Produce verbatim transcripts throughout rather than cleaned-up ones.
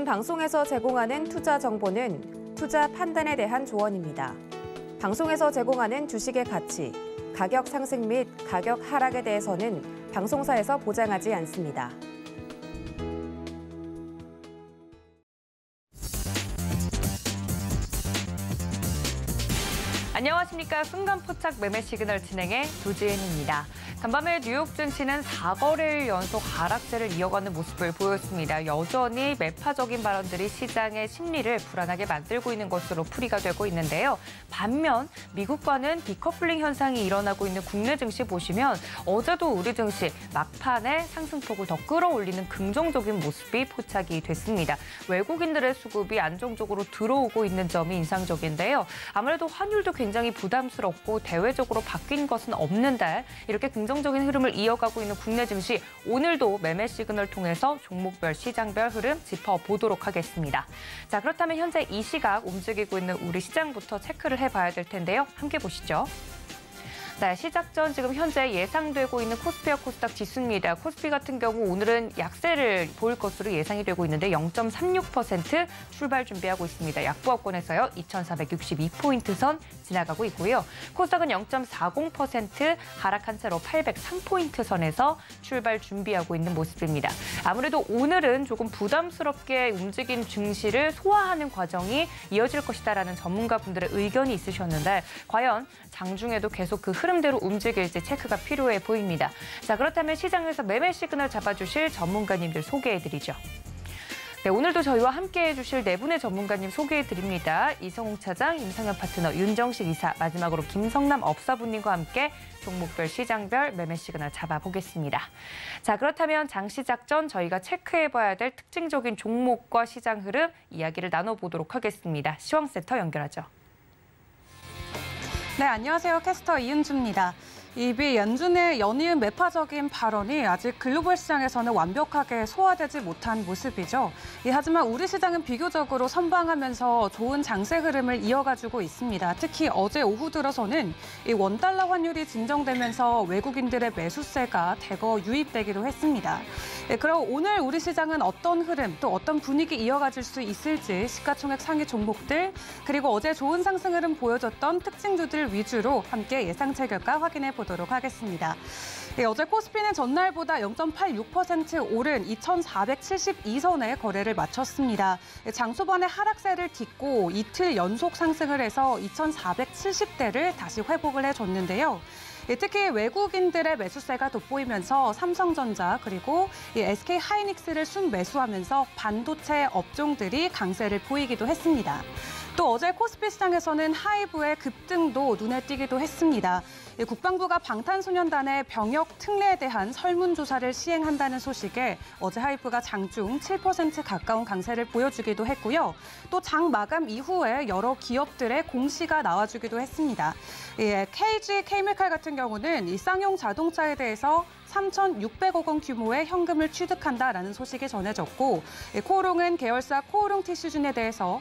모든 방송에서 제공하는 투자 정보는 투자 판단에 대한 조언입니다. 방송에서 제공하는 주식의 가치, 가격 상승 및 가격 하락에 대해서는 방송사에서 보장하지 않습니다. 안녕하십니까. 순간포착 매매 시그널 진행의 조지은입니다. 간밤에 뉴욕 증시는 사 거래일 연속 하락세를 이어가는 모습을 보였습니다. 여전히 매파적인 발언들이 시장의 심리를 불안하게 만들고 있는 것으로 풀이가 되고 있는데요. 반면 미국과는 디커플링 현상이 일어나고 있는 국내 증시 보시면 어제도 우리 증시 막판에 상승폭을 더 끌어올리는 긍정적인 모습이 포착이 됐습니다. 외국인들의 수급이 안정적으로 들어오고 있는 점이 인상적인데요. 아무래도 환율도 굉장히 부담스럽고 대외적으로 바뀐 것은 없는데 이렇게 긍정적인 흐름을 이어가고 있는 국내 증시, 오늘도 매매 시그널 통해서 종목별, 시장별 흐름 짚어보도록 하겠습니다. 자, 그렇다면 현재 이 시각 움직이고 있는 우리 시장부터 체크를 해봐야 될 텐데요. 함께 보시죠. 네, 시작 전 지금 현재 예상되고 있는 코스피와 코스닥 지수입니다. 코스피 같은 경우 오늘은 약세를 보일 것으로 예상이 되고 있는데 영 점 삼육 퍼센트 출발 준비하고 있습니다. 약보합권에서요. 이천사백육십이 포인트 선 지나가고 있고요. 코스닥은 영 점 사공 퍼센트 하락한 채로 팔백삼 포인트 선에서 출발 준비하고 있는 모습입니다. 아무래도 오늘은 조금 부담스럽게 움직인 증시를 소화하는 과정이 이어질 것이다라는 전문가분들의 의견이 있으셨는데 과연 장중에도 계속 그 흐름대로 움직일지 체크가 필요해 보입니다. 자, 그렇다면 시장에서 매매 시그널 잡아주실 전문가님들 소개해드리죠. 네, 오늘도 저희와 함께해 주실 네 분의 전문가님 소개해드립니다. 이성웅 차장, 임상현 파트너, 윤정식 이사, 마지막으로 김성남 업사부님과 함께 종목별, 시장별 매매 시그널 잡아보겠습니다. 자, 그렇다면 장 시작 전 저희가 체크해봐야 될 특징적인 종목과 시장 흐름 이야기를 나눠보도록 하겠습니다. 시황센터 연결하죠. 네, 안녕하세요. 캐스터 이은주입니다. 이 미 연준의 연이은 매파적인 발언이 아직 글로벌 시장에서는 완벽하게 소화되지 못한 모습이죠. 예, 하지만 우리 시장은 비교적으로 선방하면서 좋은 장세 흐름을 이어가지고 있습니다. 특히 어제 오후 들어서는 이 원달러 환율이 진정되면서 외국인들의 매수세가 대거 유입되기도 했습니다. 예, 그럼 오늘 우리 시장은 어떤 흐름, 또 어떤 분위기 이어가질 수 있을지 시가총액 상위 종목들, 그리고 어제 좋은 상승 흐름 보여줬던 특징주들 위주로 함께 예상치 결과 확인해 보겠습니다. 보도록 하겠습니다. 네, 어제 코스피는 전날보다 영 점 팔육 퍼센트 오른 이천사백칠십이 선에 거래를 마쳤습니다. 장 초반에 하락세를 딛고 이틀 연속 상승을 해서 이천사백칠십 대를 다시 회복을 해줬는데요. 특히 외국인들의 매수세가 돋보이면서 삼성전자 그리고 에스케이 하이닉스를 순매수하면서 반도체 업종들이 강세를 보이기도 했습니다. 또 어제 코스피 시장에서는 하이브의 급등도 눈에 띄기도 했습니다. 국방부가 방탄소년단의 병역 특례에 대한 설문조사를 시행한다는 소식에 어제 하이브가 장중 칠 퍼센트 가까운 강세를 보여주기도 했고요. 또 장 마감 이후에 여러 기업들의 공시가 나와주기도 했습니다. 예, 케이지 케이미칼 같은 경우는 이 쌍용 자동차에 대해서 삼천육백억 원 규모의 현금을 취득한다라는 소식이 전해졌고, 코오롱은 계열사 코오롱 티슈진에 대해서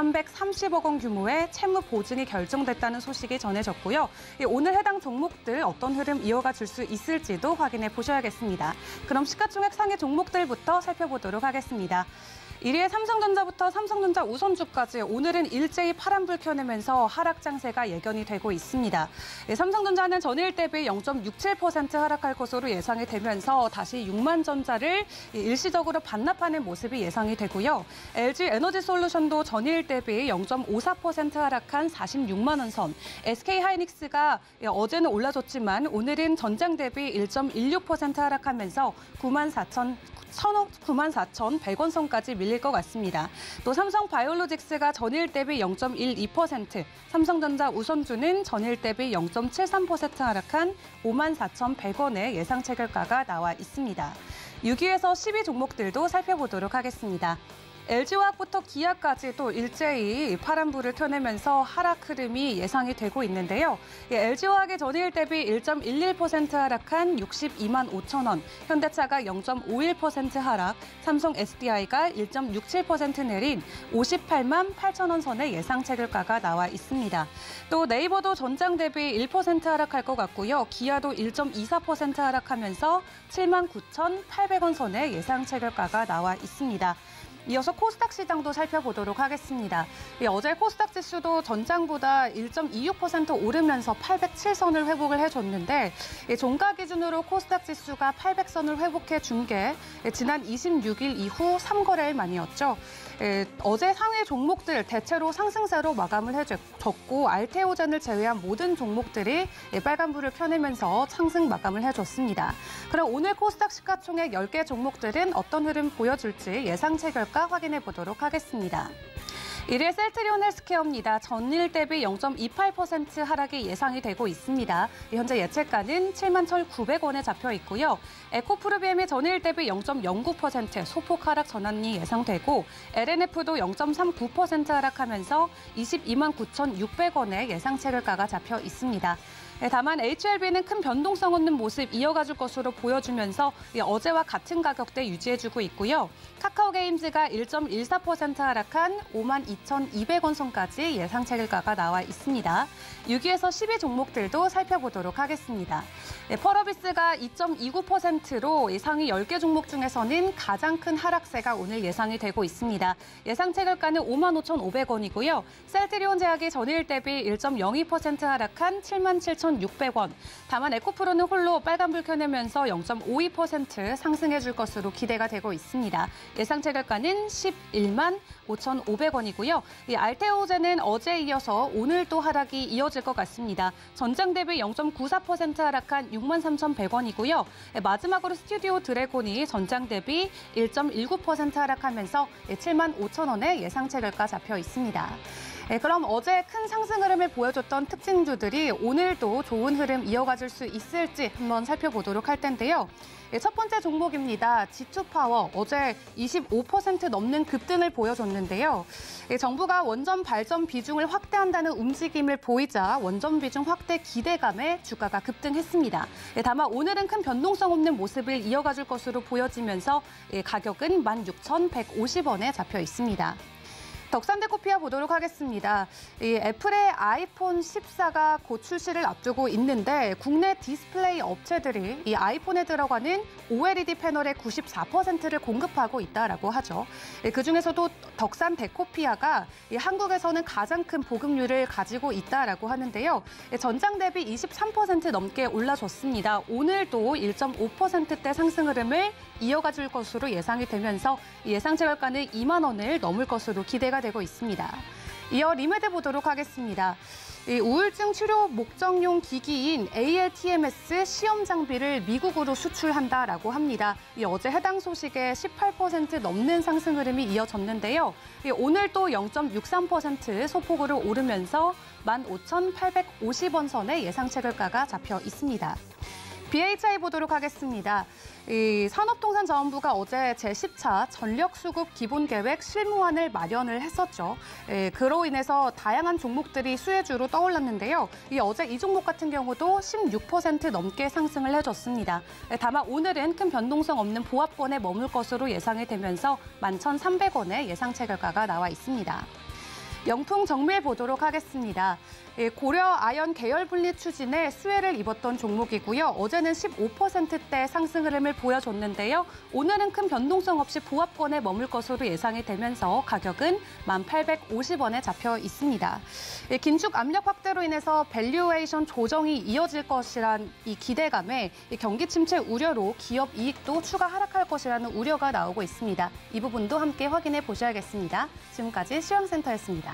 삼백삼십억 원 규모의 채무 보증이 결정됐다는 소식이 전해졌고요. 오늘 해당 종목들 어떤 흐름 이어가 줄 수 있을지도 확인해 보셔야겠습니다. 그럼 시가총액 상위 종목들부터 살펴보도록 하겠습니다. 일 위에 삼성전자부터 삼성전자 우선주까지 오늘은 일제히 파란불 켜내면서 하락 장세가 예견이 되고 있습니다. 삼성전자는 전일 대비 영 점 육칠 퍼센트 하락할 것으로 예상이 되면서 다시 육만 전자를 일시적으로 반납하는 모습이 예상이 되고요. 엘지 에너지솔루션도 전일 대비 영 점 오사 퍼센트 하락한 사십육만 원 선, 에스케이 하이닉스가 어제는 올라줬지만 오늘은 전장 대비 일 점 일육 퍼센트 하락하면서 구만 사천백 원 선까지 밀릴 것 같습니다. 또 삼성 바이오로직스가 전일 대비 영 점 일이 퍼센트, 삼성전자 우선주는 전일 대비 영 점 칠삼 퍼센트 하락한 오만 사천백 원의 예상 체결가가 나와 있습니다. 육 위에서 십 위 종목들도 살펴보도록 하겠습니다. 엘지화학부터 기아까지 또 일제히 파란불을 켜내면서 하락 흐름이 예상이 되고 있는데요. 엘지화학의 전일 대비 일 점 일일 퍼센트 하락한 육십이만 오천 원, 현대차가 영 점 오일 퍼센트 하락, 삼성 에스디아이가 일 점 육칠 퍼센트 내린 오십팔만 팔천 원 선의 예상 체결가가 나와 있습니다. 또 네이버도 전장 대비 일 퍼센트 하락할 것 같고요. 기아도 일 점 이사 퍼센트 하락하면서 칠만 구천팔백 원 선의 예상 체결가가 나와 있습니다. 이어서 코스닥 시장도 살펴보도록 하겠습니다. 이 어제 코스닥 지수도 전장보다 일 점 이육 퍼센트 오르면서 팔백칠 선을 회복을 해줬는데 이 종가 기준으로 코스닥 지수가 팔백 선을 회복해 준 게 지난 이십육 일 이후 삼 거래일 만이었죠. 에, 어제 상위 종목들 대체로 상승세로 마감을 해줬고 알테오젠을 제외한 모든 종목들이 빨간불을 켜내면서 상승 마감을 해줬습니다. 그럼 오늘 코스닥 시가총액 열 개 종목들은 어떤 흐름 보여줄지 예상치 결과 확인해 보도록 하겠습니다. 일 일 셀트리온 헬스케어입니다. 전일 대비 영 점 이팔 퍼센트 하락이 예상이 되고 있습니다. 현재 예측가는 칠만 천구백 원에 잡혀 있고요. 에코프루비엠이 전일 대비 영 점 영구 퍼센트 소폭 하락 전환이 예상되고 엘엔에프도 영 점 삼구 퍼센트 하락하면서 이십이만 구천육백 원에 예상 체결가가 잡혀 있습니다. 다만 에이치엘비는 큰 변동성 없는 모습 이어가줄 것으로 보여주면서 어제와 같은 가격대 유지해주고 있고요. 카카오게임즈가 일 점 일사 퍼센트 하락한 오만 이천이백 원 선까지 예상 체결가가 나와 있습니다. 육 위에서 십 위 종목들도 살펴보도록 하겠습니다. 펄어비스가 이 점 이구 퍼센트로 상위 열 개 종목 중에서는 가장 큰 하락세가 오늘 예상이 되고 있습니다. 예상 체결가는 오만 오천오백 원이고요. 셀트리온 제약이 전일 대비 일 점 영이 퍼센트 하락한 칠만 칠천육백 원. 다만 에코프로는 홀로 빨간불 켜내면서 영 점 오이 퍼센트 상승해줄 것으로 기대가 되고 있습니다. 예상 체결가는 십일만 오천오백 원이고요. 이 알테오젠은 어제 이어서 오늘 또 하락이 이어질 것 같습니다. 전장 대비 영 점 구사 퍼센트 하락한 육만 삼천백 원이고요. 마지막으로 스튜디오 드래곤이 전장 대비 일 점 일구 퍼센트 하락하면서 칠만 오천 원에 예상 체결가 잡혀 있습니다. 네, 그럼 어제 큰 상승 흐름을 보여줬던 특징주들이 오늘도 좋은 흐름 이어가줄 수 있을지 한번 살펴보도록 할 텐데요. 네, 첫 번째 종목입니다. 지투파워, 어제 이십오 퍼센트 넘는 급등을 보여줬는데요. 네, 정부가 원전 발전 비중을 확대한다는 움직임을 보이자 원전 비중 확대 기대감에 주가가 급등했습니다. 네, 다만 오늘은 큰 변동성 없는 모습을 이어가줄 것으로 보여지면서 네, 가격은 만 육천백오십 원에 잡혀 있습니다. 덕산데코피아 보도록 하겠습니다. 이 애플의 아이폰 십사가 곧 출시를 앞두고 있는데 국내 디스플레이 업체들이 이 아이폰에 들어가는 오엘이디 패널의 구십사 퍼센트를 공급하고 있다라고 하죠. 그중에서도 덕산데코피아가 이 한국에서는 가장 큰 보급률을 가지고 있다라고 하는데요. 전장 대비 이십삼 퍼센트 넘게 올라줬습니다. 오늘도 일 점 오 퍼센트대 상승 흐름을 이어가줄 것으로 예상이 되면서 예상 체결가는 이만 원을 넘을 것으로 기대가 되고 있습니다. 이어 리메드 보도록 하겠습니다. 이 우울증 치료 목적용 기기인 에이엘티엠에스 시험 장비를 미국으로 수출한다라고 합니다. 이 어제 해당 소식에 십팔 퍼센트 넘는 상승 흐름이 이어졌는데요. 이 오늘 또 영 점 육삼 퍼센트 소폭으로 오르면서 만 오천팔백오십 원 선의 예상 체결가가 잡혀 있습니다. 비에이치아이 보도록 하겠습니다. 이 산업통상자원부가 어제 제십 차 전력수급 기본계획 실무안을 마련을 했었죠. 예, 그로 인해서 다양한 종목들이 수혜주로 떠올랐는데요. 이 어제 이 종목 같은 경우도 십육 퍼센트 넘게 상승을 해줬습니다. 예, 다만 오늘은 큰 변동성 없는 보합권에 머물 것으로 예상이 되면서 만 천삼백 원의 예상 체결가가 나와 있습니다. 영풍 정밀 보도록 하겠습니다. 고려 아연 계열 분리 추진에 수혜를 입었던 종목이고요. 어제는 십오 퍼센트대 상승 흐름을 보여줬는데요. 오늘은 큰 변동성 없이 보합권에 머물 것으로 예상이 되면서 가격은 만 팔백오십 원에 잡혀 있습니다. 긴축 압력 확대로 인해서 밸류에이션 조정이 이어질 것이란 이 기대감에 경기 침체 우려로 기업 이익도 추가 하락할 것이라는 우려가 나오고 있습니다. 이 부분도 함께 확인해 보셔야겠습니다. 지금까지 시황센터였습니다.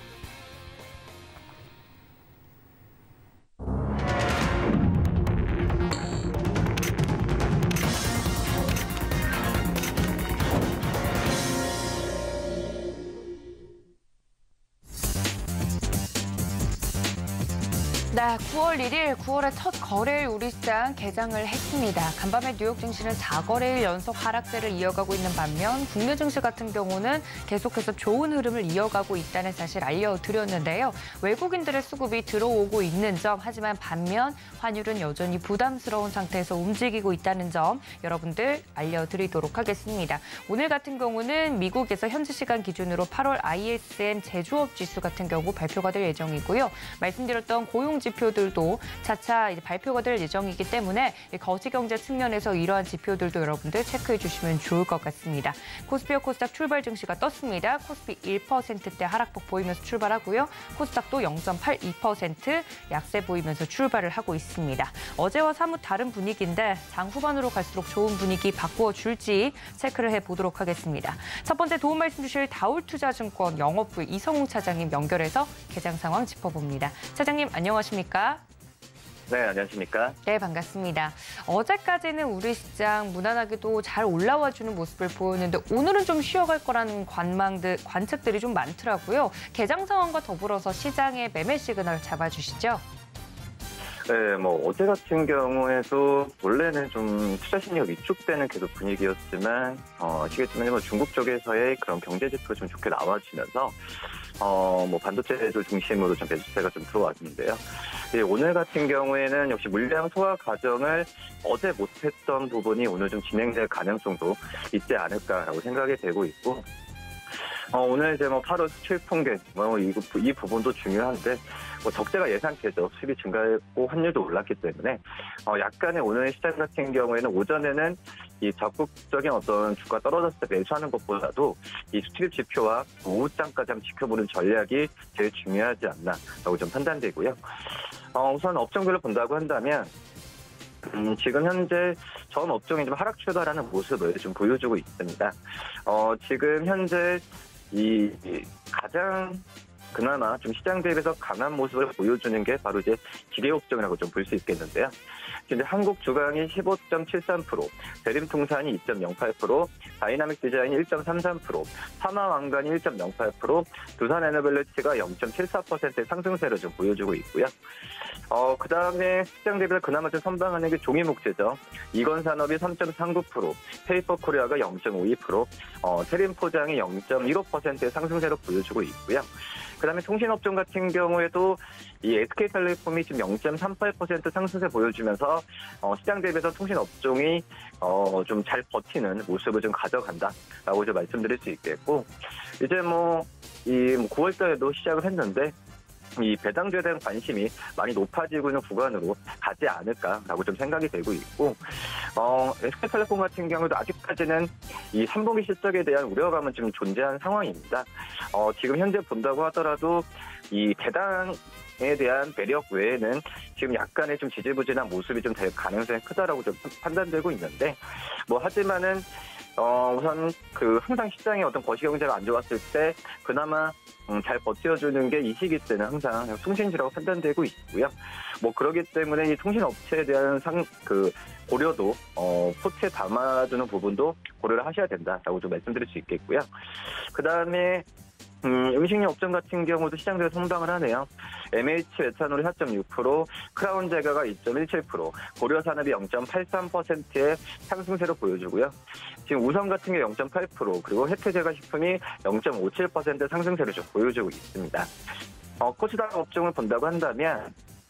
네, 구월 일일, 구월의 첫 거래일 우리 시장 개장을 했습니다. 간밤에 뉴욕 증시는 사 거래일 연속 하락세를 이어가고 있는 반면 국내 증시 같은 경우는 계속해서 좋은 흐름을 이어가고 있다는 사실 알려드렸는데요. 외국인들의 수급이 들어오고 있는 점, 하지만 반면 환율은 여전히 부담스러운 상태에서 움직이고 있다는 점 여러분들 알려드리도록 하겠습니다. 오늘 같은 경우는 미국에서 현지 시간 기준으로 팔월 아이에스엠 제조업 지수 같은 경우 발표가 될 예정이고요. 말씀드렸던 고용 지표 지표들도 차차 이제 발표가 될 예정이기 때문에 거시경제 측면에서 이러한 지표들도 여러분들 체크해 주시면 좋을 것 같습니다. 코스피와 코스닥 출발 증시가 떴습니다. 코스피 일 퍼센트대 하락폭 보이면서 출발하고요. 코스닥도 영 점 팔이 퍼센트 약세 보이면서 출발을 하고 있습니다. 어제와 사뭇 다른 분위기인데 장 후반으로 갈수록 좋은 분위기 바꾸어 줄지 체크를 해보도록 하겠습니다. 첫 번째 도움 말씀 주실 다올투자증권 영업부의 이성웅 차장님 연결해서 개장 상황 짚어봅니다. 차장님 안녕하십니까? 네, 안녕하십니까? 네, 반갑습니다. 어제까지는 우리 시장 무난하게도 잘 올라와주는 모습을 보였는데 오늘은 좀 쉬어갈 거라는 관망들, 관측들이 좀 많더라고요. 개장 상황과 더불어서 시장의 매매 시그널 잡아주시죠. 네, 뭐 어제 같은 경우에도 원래는 좀 투자 심리가 위축되는 계속 분위기였지만 어, 아시겠지만 뭐 중국 쪽에서의 그런 경제 지표가 좀 좋게 나와지면서 어, 뭐 반도체를 중심으로 좀 매수세가 좀 들어왔는데요. 예, 오늘 같은 경우에는 역시 물량 소화 과정을 어제 못했던 부분이 오늘 좀 진행될 가능성도 있지 않을까라고 생각이 되고 있고. 어, 오늘 이제 뭐 팔월 수출 통계, 뭐 이, 이 부분도 중요한데, 뭐 적재가 예상되죠. 수입이 증가했고 환율도 올랐기 때문에, 어, 약간의 오늘 시장 같은 경우에는 오전에는 이 적극적인 어떤 주가 떨어졌을 때 매수하는 것보다도 이 수출입 지표와 오후장까지 한번 지켜보는 전략이 제일 중요하지 않나라고 좀 판단되고요. 어, 우선 업종별로 본다고 한다면, 음, 지금 현재 전 업종이 좀 하락 출발하는 모습을 좀 보여주고 있습니다. 어, 지금 현재 이, 이 가장 그나마 좀 시장 대비해서 강한 모습을 보여주는 게 바로 이제 기계업종이라고 좀 볼 수 있겠는데요. 이제 한국 주강이 십오 점 칠삼 퍼센트, 대림통산이 이 점 영팔 퍼센트, 다이나믹 디자인이 일 점 삼삼 퍼센트, 사마왕관이 일 점 영팔 퍼센트, 두산에너벨리티가 영 점 칠사 퍼센트의 상승세를 좀 보여주고 있고요. 어, 그 다음에 시장 대비해서 그나마 좀 선방하는 게 종이목재죠. 이건산업이 삼 점 삼구 퍼센트, 페이퍼코리아가 영 점 오이 퍼센트, 어, 세림포장이 영 점 일오 퍼센트의 상승세를 보여주고 있고요. 그 다음에 통신업종 같은 경우에도 이 에스케이텔레콤이 지금 영 점 삼팔 퍼센트 상승세 보여주면서 어, 시장 대비해서 통신업종이 어, 좀 잘 버티는 모습을 좀 가져간다라고 좀 말씀드릴 수 있겠고, 이제 뭐 이 뭐 구월 달에도 시작을 했는데 이 배당주에 대한 관심이 많이 높아지고 있는 구간으로 가지 않을까라고 좀 생각이 되고 있고, 어, 에스케이텔레콤 같은 경우도 아직까지는 이 삼 분기 실적에 대한 우려감은 좀 존재하는 상황입니다. 어, 지금 현재 본다고 하더라도 이 배당에 대한 매력 외에는 지금 약간의 좀 지지부진한 모습이 좀 될 가능성이 크다라고 좀 판단되고 있는데, 뭐 하지만은 어, 우선 그 항상 시장의 어떤 거시경제가 안 좋았을 때 그나마 음, 잘 버텨주는 게 이 시기 때는 항상 통신주라고 판단되고 있고요. 뭐 그러기 때문에 이 통신업체에 대한 상, 그 고려도 어, 포트에 담아주는 부분도 고려를 하셔야 된다라고 좀 말씀드릴 수 있겠고요. 그 다음에 음, 음식료 업종 같은 경우도 시장에서 선방을 하네요. 엠에이치 에탄올이 사 점 육 퍼센트, 크라운 제가가 이 점 일칠 퍼센트, 고려산업이 영 점 팔삼 퍼센트의 상승세를 보여주고요. 지금 우선 같은 게 영 점 팔 퍼센트, 그리고 혜태제과식품이 영 점 오칠 퍼센트 상승세를 좀 보여주고 있습니다. 어, 코스닥 업종을 본다고 한다면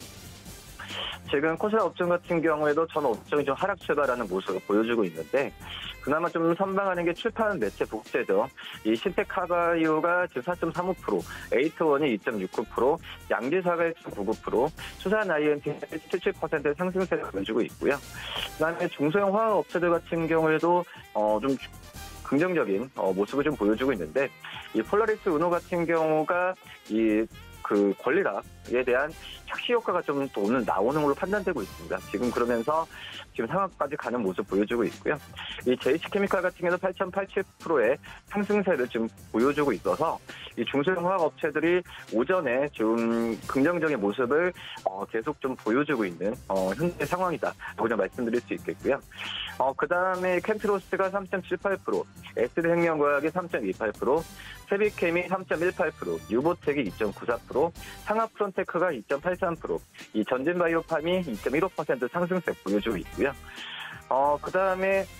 지금 코스닥 업종 같은 경우에도 전 업종이 좀 하락 출발하는 모습을 보여주고 있는데, 그나마 좀 선방하는 게 출판 매체 복제죠. 이 신텍카바이오가 지금 사 점 삼오 퍼센트, 에이트원이 이 점 육구 퍼센트, 양지사가 일 점 구구 퍼센트, 수산 아이엔티가 일 점 칠칠 퍼센트의 상승세를 보여주고 있고요. 그다음에 중소형 화학 업체들 같은 경우에도 어, 좀 긍정적인 어, 모습을 좀 보여주고 있는데, 이 폴라리스 은호 같은 경우가 이 그 권리락에 대한 착시 효과가 좀 또 오늘 나오는 걸로 판단되고 있습니다. 지금 그러면서 지금 상한까지 가는 모습 보여주고 있고요. 이 제이씨케미칼 같은 경우도 팔 점 팔칠 퍼센트의 상승세를 지금 보여주고 있어서 이 중소형 화학 업체들이 오전에 좀 긍정적인 모습을 어, 계속 좀 보여주고 있는 어, 현재 상황이다라고 좀 말씀드릴 수 있겠고요. 어, 그 다음에 캠트로스가 삼 점 칠팔 퍼센트, 에스디생명과학이 삼 점 이팔 퍼센트, 세비캠이 삼 점 일팔 퍼센트, 유보텍이 이 점 구사 퍼센트, 상하프론테크가 이 점 팔삼 퍼센트, 이 전진바이오팜이 이 점 일오 퍼센트 상승세 보여주고 있고요. 어, 그 다음에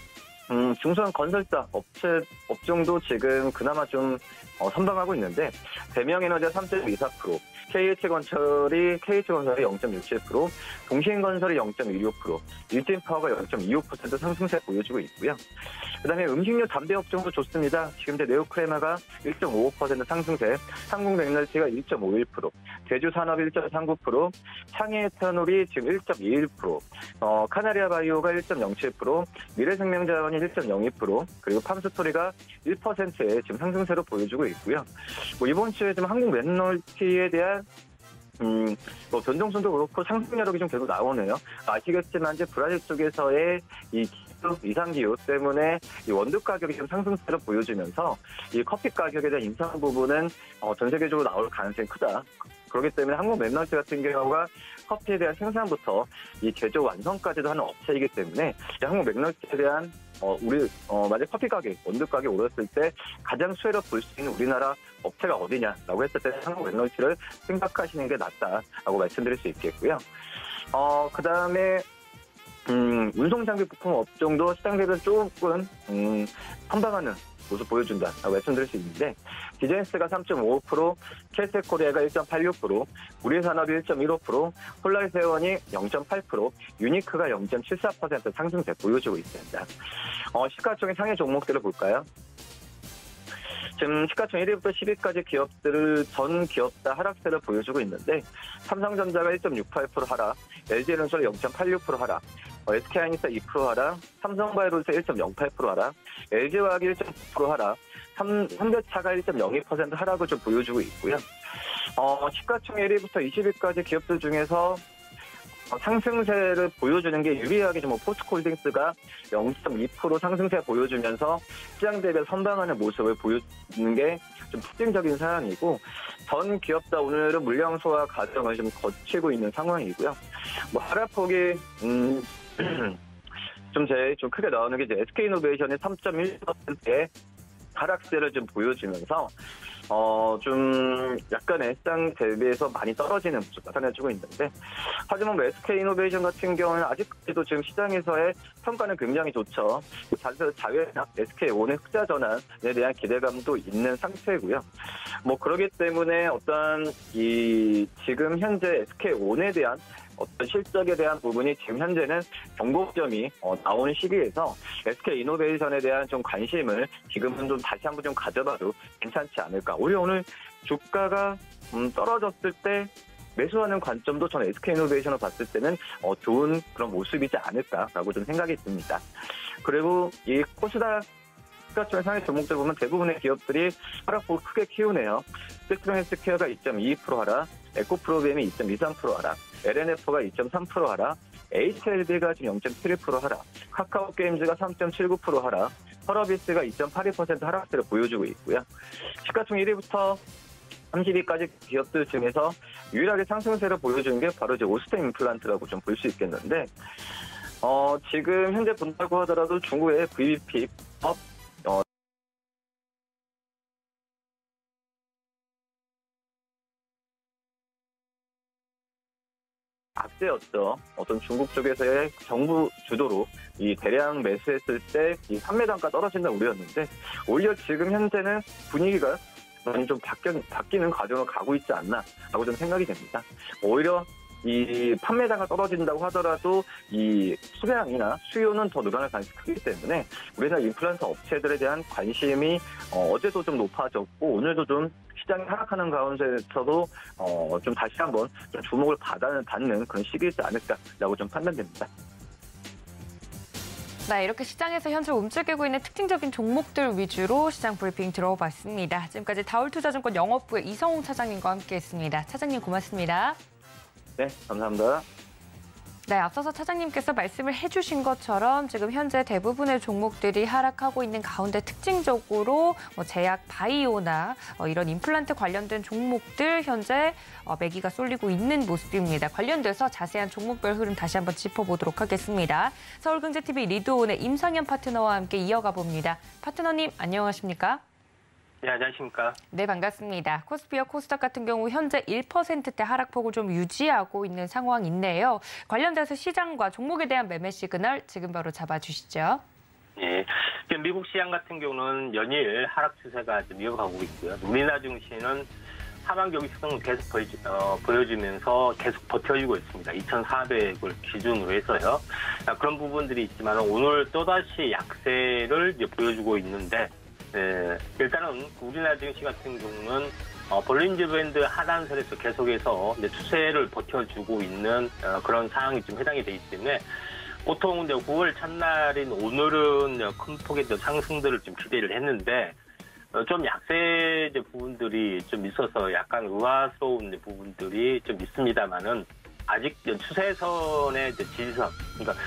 음, 중소형 건설사 업체 업종도 지금 그나마 좀 어, 선방하고 있는데 대명에너지가 삼 점 이사 퍼센트, 케이에이치건설이 케이에이치건설이 영 점 육칠 퍼센트, 동신건설이 영 점 일육 퍼센트, 일진파워가 영 점 이오 퍼센트 상승세 보여주고 있고요. 그다음에 음식료 담배 업종도 좋습니다. 지금 이제 네오크레마가 일 점 오오 퍼센트 상승세, 한국맥날티가 일 점 오일 퍼센트, 제주산업 일 점 삼구 퍼센트, 창의에탄올이 지금 일 점 이일 퍼센트, 어, 카나리아 바이오가 일 점 영칠 퍼센트, 미래생명자원이 일 점 영이 퍼센트, 그리고 팜스토리가 일 퍼센트의 지금 상승세로 보여주고 있고요. 뭐 이번 주에 지금 한국 맥널티에 대한 음, 뭐 변동성도 그렇고 상승 여력이 좀 계속 나오네요. 아시겠지만 이제 브라질 쪽에서의 이 이상 기후 때문에 이 원두 가격이 좀 상승세를 보여주면서 이 커피 가격에 대한 인상 부분은 어, 전 세계적으로 나올 가능성이 크다. 그렇기 때문에 한국 맥널티 같은 경우가 커피에 대한 생산부터 이 제조 완성까지도 하는 업체이기 때문에 한국 맥널티에 대한 어, 우리, 어, 만약 커피 가격, 원두 가격이 오랐을 때 가장 수혜를 볼 수 있는 우리나라 업체가 어디냐라고 했을 때 한국 맥널티를 생각하시는 게 낫다라고 말씀드릴 수 있겠고요. 어, 그 다음에, 음, 운송장비 부품 업종도 시장 대비는 조금, 음, 선방하는 모습 보여준다라고 말씀드릴 수 있는데, 디젠스가 삼 점 오오 퍼센트, 켈세코리아가 일 점 팔육 퍼센트, 우리산업이 일 점 일오 퍼센트, 폴라리세원이 영 점 팔 퍼센트, 유니크가 영 점 칠사 퍼센트 상승세 보여주고 있습니다. 어, 시가총액 상위 종목들을 볼까요? 지금 시가총 일 위부터 십 위까지 기업들을 전 기업 다 하락세를 보여주고 있는데 삼성전자가 일 점 육팔 퍼센트 하락, 엘지에너지가 영 점 팔육 퍼센트 하락, 어, 에스케이하이닉스 이 퍼센트 하락, 삼성바이오로스 일 점 영팔 퍼센트 하락, 엘지화학이 일 점 구 퍼센트 하락, 삼, 현대차가 일 점 영이 퍼센트 하락을 좀 보여주고 있고요. 어, 시가총 일 위부터 이십 위까지 기업들 중에서 상승세를 보여주는 게 유리하게 좀 포스코홀딩스가 영 점 이 퍼센트 상승세 보여주면서 시장 대비 선방하는 모습을 보여주는 게 좀 특징적인 사항이고 전 기업 다 오늘은 물량 소화 과정을 좀 거치고 있는 상황이고요. 뭐 하락폭이 음, 좀 제일 좀 크게 나오는 게 이제 에스케이이노베이션이 삼 점 일 퍼센트의 하락세를 좀 보여주면서 어, 좀 약간의 시장 대비해서 많이 떨어지는 모습 나타내주고 있는데 하지만 뭐 에스케이이노베이션 같은 경우는 아직까지도 지금 시장에서의 평가는 굉장히 좋죠. 자회나 에스케이온의 흑자 전환에 대한 기대감도 있는 상태고요. 뭐 그렇기 때문에 어떤 이 지금 현재 에스케이온에 대한 어떤 실적에 대한 부분이 지금 현재는 경고점이 어, 나오는 시기에서 에스케이이노베이션에 대한 좀 관심을 지금은 좀 다시 한번 좀 가져봐도 괜찮지 않을까. 오히려 오늘 주가가 음, 떨어졌을 때 매수하는 관점도 저는 에스케이이노베이션을 봤을 때는 어, 좋은 그런 모습이지 않을까라고 좀 생각이 듭니다. 그리고 이 코스닥 시가총액 상위 종목들 보면 대부분의 기업들이 하락폭을 크게 키우네요. 스펙트럼 헬스케어가 이 점 이이 퍼센트 하락, 에코프로비엠이 이 점 이삼 퍼센트 하락, 엘엔에프가 이 점 삼 퍼센트 하락, 에이치엘비가 지금 영 점 칠일 퍼센트 하락, 카카오게임즈가 삼 점 칠구 퍼센트 하락, 펄어비스가 이 점 팔이 퍼센트 하락세를 보여주고 있고요. 시가총 일 위부터 삼십 위까지 기업들 중에서 유일하게 상승세를 보여주는 게 바로 이제 오스템 임플란트라고 좀 볼 수 있겠는데, 어, 지금 현재 본다고 하더라도 중국의 브이비피 업 어, 악재였죠. 어떤 중국 쪽에서의 정부 주도로 이 대량 매수했을 때 이 판매 단가 떨어진다는 우려였는데 오히려 지금 현재는 분위기가 많이 좀 바뀌, 바뀌는 과정을 가고 있지 않나라고 좀 생각이 됩니다. 오히려 이 판매자가 떨어진다고 하더라도 이 수량이나 수요는 더 늘어날 가능성이 크기 때문에 우리나라 임플란트 업체들에 대한 관심이 어, 어제도 좀 높아졌고 오늘도 좀 시장이 하락하는 가운데서도 어, 좀 다시 한번 좀 주목을 받는, 받는 그런 시기이지 않을까라고 좀 판단됩니다. 네, 이렇게 시장에서 현재 움직이고 있는 특징적인 종목들 위주로 시장 브리핑 들어봤습니다. 지금까지 다올투자증권 영업부의 이성웅 차장님과 함께했습니다. 차장님 고맙습니다. 네, 감사합니다. 네, 앞서서 차장님께서 말씀을 해주신 것처럼 지금 현재 대부분의 종목들이 하락하고 있는 가운데 특징적으로 뭐 제약, 바이오나 어, 이런 임플란트 관련된 종목들 현재 어, 매기가 쏠리고 있는 모습입니다. 관련돼서 자세한 종목별 흐름 다시 한번 짚어보도록 하겠습니다. 서울경제티비 리드온의 임상현 파트너와 함께 이어가 봅니다. 파트너님 안녕하십니까? 네, 안녕하십니까. 네, 반갑습니다. 코스피와 코스닥 같은 경우 현재 일 퍼센트대 하락폭을 좀 유지하고 있는 상황인데요. 관련돼서 시장과 종목에 대한 매매 시그널 지금 바로 잡아주시죠. 예. 지금 미국 시장 같은 경우는 연일 하락 추세가 좀 이어가고 있고요. 우리나라 증시는 하반기 여기서는 계속 보여주, 어, 보여주면서 계속 버텨주고 있습니다. 이천사백을 기준으로 해서요. 아, 그런 부분들이 있지만 오늘 또다시 약세를 이제 보여주고 있는데, 예, 일단은 우리나라 증시 같은 경우는 어, 볼린저 밴드 하단선에서 계속해서 이제 추세를 버텨주고 있는 어, 그런 상황이 좀 해당이 되기 때문에 보통 이제 구월 첫날인 오늘은 큰 폭의 상승들을 좀 기대를 했는데 좀 약세 부분들이 좀 있어서 약간 의아스러운 부분들이 좀 있습니다만은 아직 추세선의 지지선, 그러니까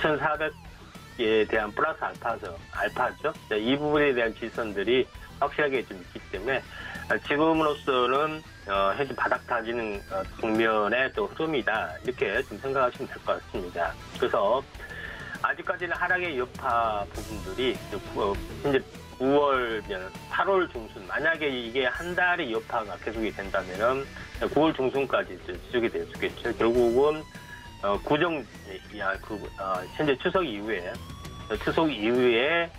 이천사백에 대한 플러스 알파죠, 알파죠. 이 부분에 대한 지지선들이 확실하게 좀 있기 때문에 지금으로서는 현재 바닥 다지는 국면의 또 흐름이다 이렇게 좀 생각하시면 될 것 같습니다. 그래서 아직까지는 하락의 여파 부분들이 현재 구월, 팔월 중순, 만약에 이게 한 달의 여파가 계속이 된다면은 구월 중순까지 지속이 될 수 있겠죠. 결국은 구정, 그 현재 추석 이후에 추석 이후에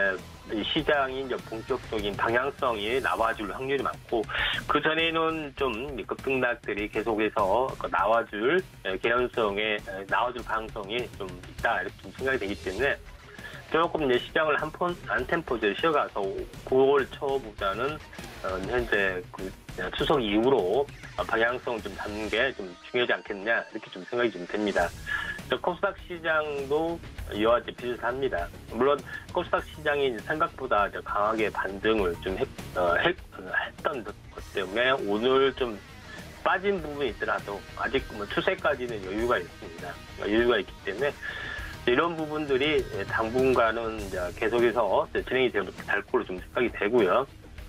시장이 이제 본격적인 방향성이 나와줄 확률이 많고 그 전에는 좀 급등락들이 계속해서 나와줄 개연성에 나와줄 가능성이 좀 있다 이렇게 좀 생각이 되기 때문에 조금 이제 시장을 한, 폰, 한 템포 쉬어가서 구월 초보다는 현재 그 추석 이후로 방향성 좀 잡는 게 좀 중요하지 않겠냐 이렇게 좀 생각이 좀 됩니다. 코스닥 시장도 이와 비슷합니다. 물론 코스닥 시장이 생각보다 강하게 반등을 좀 했, 어, 했, 했던 것 때문에 오늘 좀 빠진 부분이 있더라도 아직 뭐 추세까지는 여유가 있습니다. 여유가 있기 때문에 이런 부분들이 당분간은 계속해서 진행이 될 걸로 좀 생각이 되고요.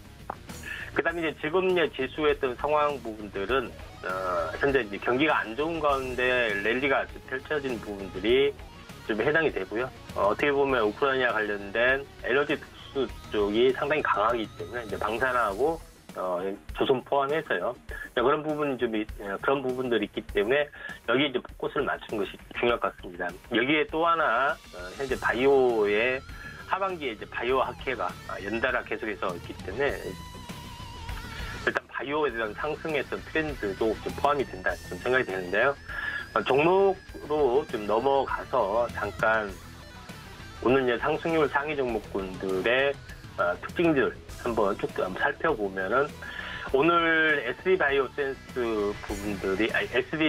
그 다음에 이제 지금 이제 지수했던 상황 부분들은, 어, 현재 이제 경기가 안 좋은 가운데 랠리가 펼쳐진 부분들이 좀 해당이 되고요. 어, 어떻게 보면 우크라이나 관련된 에너지 특수 쪽이 상당히 강하기 때문에 이제 방산하고 어, 조선 포함해서요. 그런 부분이 좀, 그런 부분들이 있기 때문에 여기에 이제 포커스를 맞춘 것이 중요할 것 같습니다. 여기에 또 하나, 어, 현재 바이오의 하반기에 이제 바이오 학회가 연달아 계속해서 있기 때문에 일단 바이오에 대한 상승했던 트렌드도 좀 포함이 된다 좀 생각이 되는데요. 어, 종목으로 좀 넘어가서 잠깐 오늘 이제 상승률 상위 종목군들의 어, 특징들 한번 쭉 한번 살펴보면은 오늘 에스디바이오센스 부분들이 아니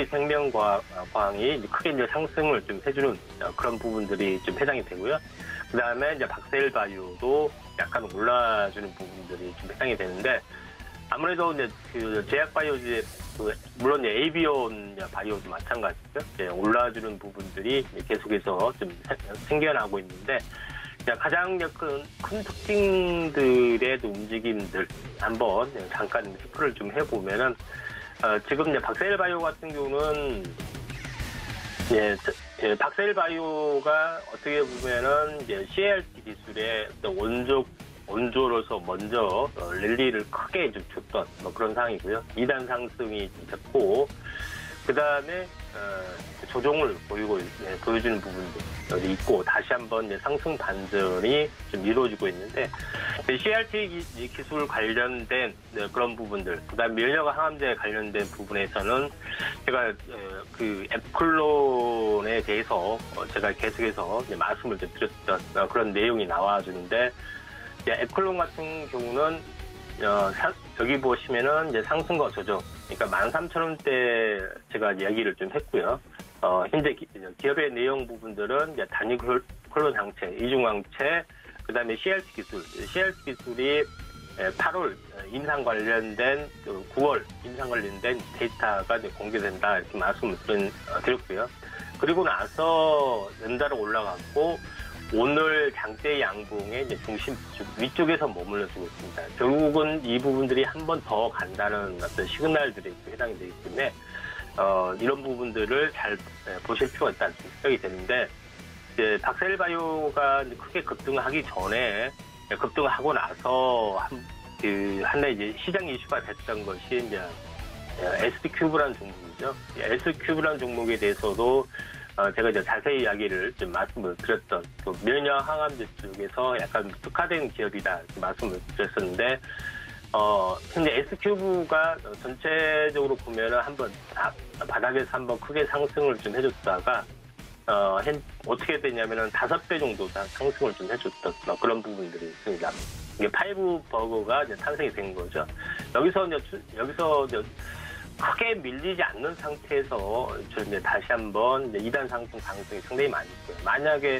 에스디생명과학이 크게 이제 상승을 좀 해주는 그런 부분들이 좀 해당이 되고요. 그 다음에 이제 박셀바이오도 약간 올라주는 부분들이 좀 해당이 되는데 아무래도 이제 그 제약바이오제 그 물론 이제 에이비온 바이오도 마찬가지죠. 이제 올라주는 부분들이 계속해서 좀 생겨나고 있는데. 가장 큰, 큰 특징들의 움직임들 한번 잠깐 스크롤을 좀 해보면은 어, 지금 이제 박셀바이오 같은 경우는 예, 예, 박셀바이오가 어떻게 보면은 이제 씨엘티 기술의 원조 원조로서 먼저 어, 랠리를 크게 좀 줬던 뭐 그런 상황이고요. 이 단 상승이 됐고 그 다음에 어, 조정을 보이고 예, 보여주는 부분들이 있고 다시 한번 이제 상승 반전이 좀 이루어지고 있는데 씨알티 기, 기술 관련된 네, 그런 부분들, 그다음 면역 항암제 관련된 부분에서는 제가 어, 그 에플론에 대해서 어, 제가 계속해서 이제 말씀을 좀 드렸던 어, 그런 내용이 나와주는데 에플론 같은 경우는 어, 사, 여기 보시면은 이제 상승과 조정. 그러니까 만 삼천 원대 제가 이야기를 좀 했고요. 어, 현재 기, 기업의 내용 부분들은 이제 단위 클론 항체, 이중항체, 그 다음에 씨알티 기술. 씨알티 기술이 팔월 임상 관련된, 구월 임상 관련된 데이터가 이제 공개된다. 이렇게 말씀을 드렸고요. 그리고 나서 연달아 올라갔고, 오늘 장대 양봉의 이제 중심 위쪽에서 머물러주고 있습니다. 결국은 이 부분들이 한 번 더 간다는 어떤 시그널들이 해당이 되기 때문에 어, 이런 부분들을 잘 보실 필요가 있다는 생각이 되는데 이제 박셀바이오가 크게 급등하기 전에 급등하고 나서 한, 그 하나 이제 시장 이슈가 됐던 것이 이제 에스디큐브라는 종목이죠. 에스디큐브라는 종목에 대해서도 어, 제가 이제 자세히 이야기를 좀 말씀을 드렸던 또 면역 항암제 쪽에서 약간 특화된 기업이다 이렇게 말씀을 드렸었는데 어, 현재 S큐브가 전체적으로 보면은 한번 바닥에서 한번 크게 상승을 좀 해줬다가 어, 현, 어떻게 되냐면은 다섯 배 정도 다 상승을 좀 해줬던 뭐 그런 부분들이 있습니다. 이게 파이브 버거가 이제 탄생이 된 거죠. 여기서 이제, 여기서 이제 크게 밀리지 않는 상태에서 이제 다시 한번 이제 이 단 상승 가능성이 상당히 많이 있고요. 만약에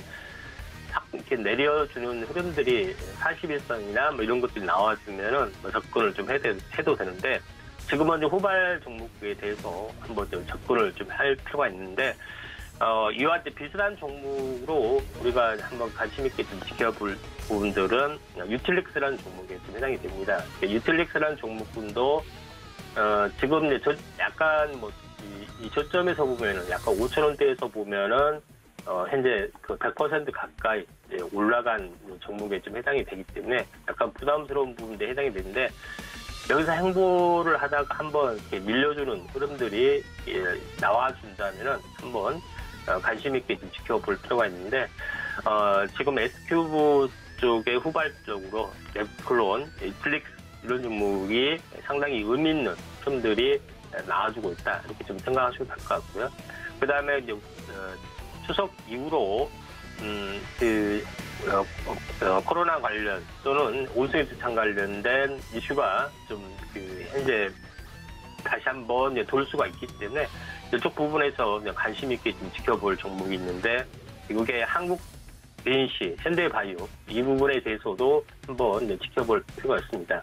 이렇게 내려주는 흐름들이 사십일 선이나 뭐 이런 것들이 나와주면은 뭐 접근을 좀 해도, 해도 되는데 지금은 이제 후발 종목에 대해서 한번 좀 접근을 좀 할 필요가 있는데 어, 이와 비슷한 종목으로 우리가 한번 관심 있게 좀 지켜볼 부분들은 유틸릭스라는 종목에 좀 해당이 됩니다. 유틸릭스라는 종목군도 어, 지금 이제 저, 약간 뭐, 이, 이 저점에서 보면은 약간 오천 원대에서 보면은 어, 현재 그 백 퍼센트 가까이 이제 올라간 종목에 좀 해당이 되기 때문에 약간 부담스러운 부분에 해당이 되는데 여기서 행보를 하다가 한번 이렇게 밀려주는 흐름들이 예, 나와준다면은 한번 어, 관심 있게 좀 지켜볼 필요가 있는데 어, 지금 S큐브 쪽에 후발적으로 랩클론, 플릭스 이런 종목이 상당히 의미 있는 흐름들이 나와주고 있다 이렇게 좀 생각하시면 될 것 같고요. 그 다음에 이제 어, 추석 이후로 음, 그 어, 어, 코로나 관련 또는 온수기 투창 관련된 이슈가 좀 그 현재 다시 한번 이제 돌 수가 있기 때문에 이쪽 부분에서 관심 있게 좀 지켜볼 종목이 있는데 이게 한국 비엔씨, 현대바이오 이 부분에 대해서도 한번 이제 지켜볼 필요가 있습니다.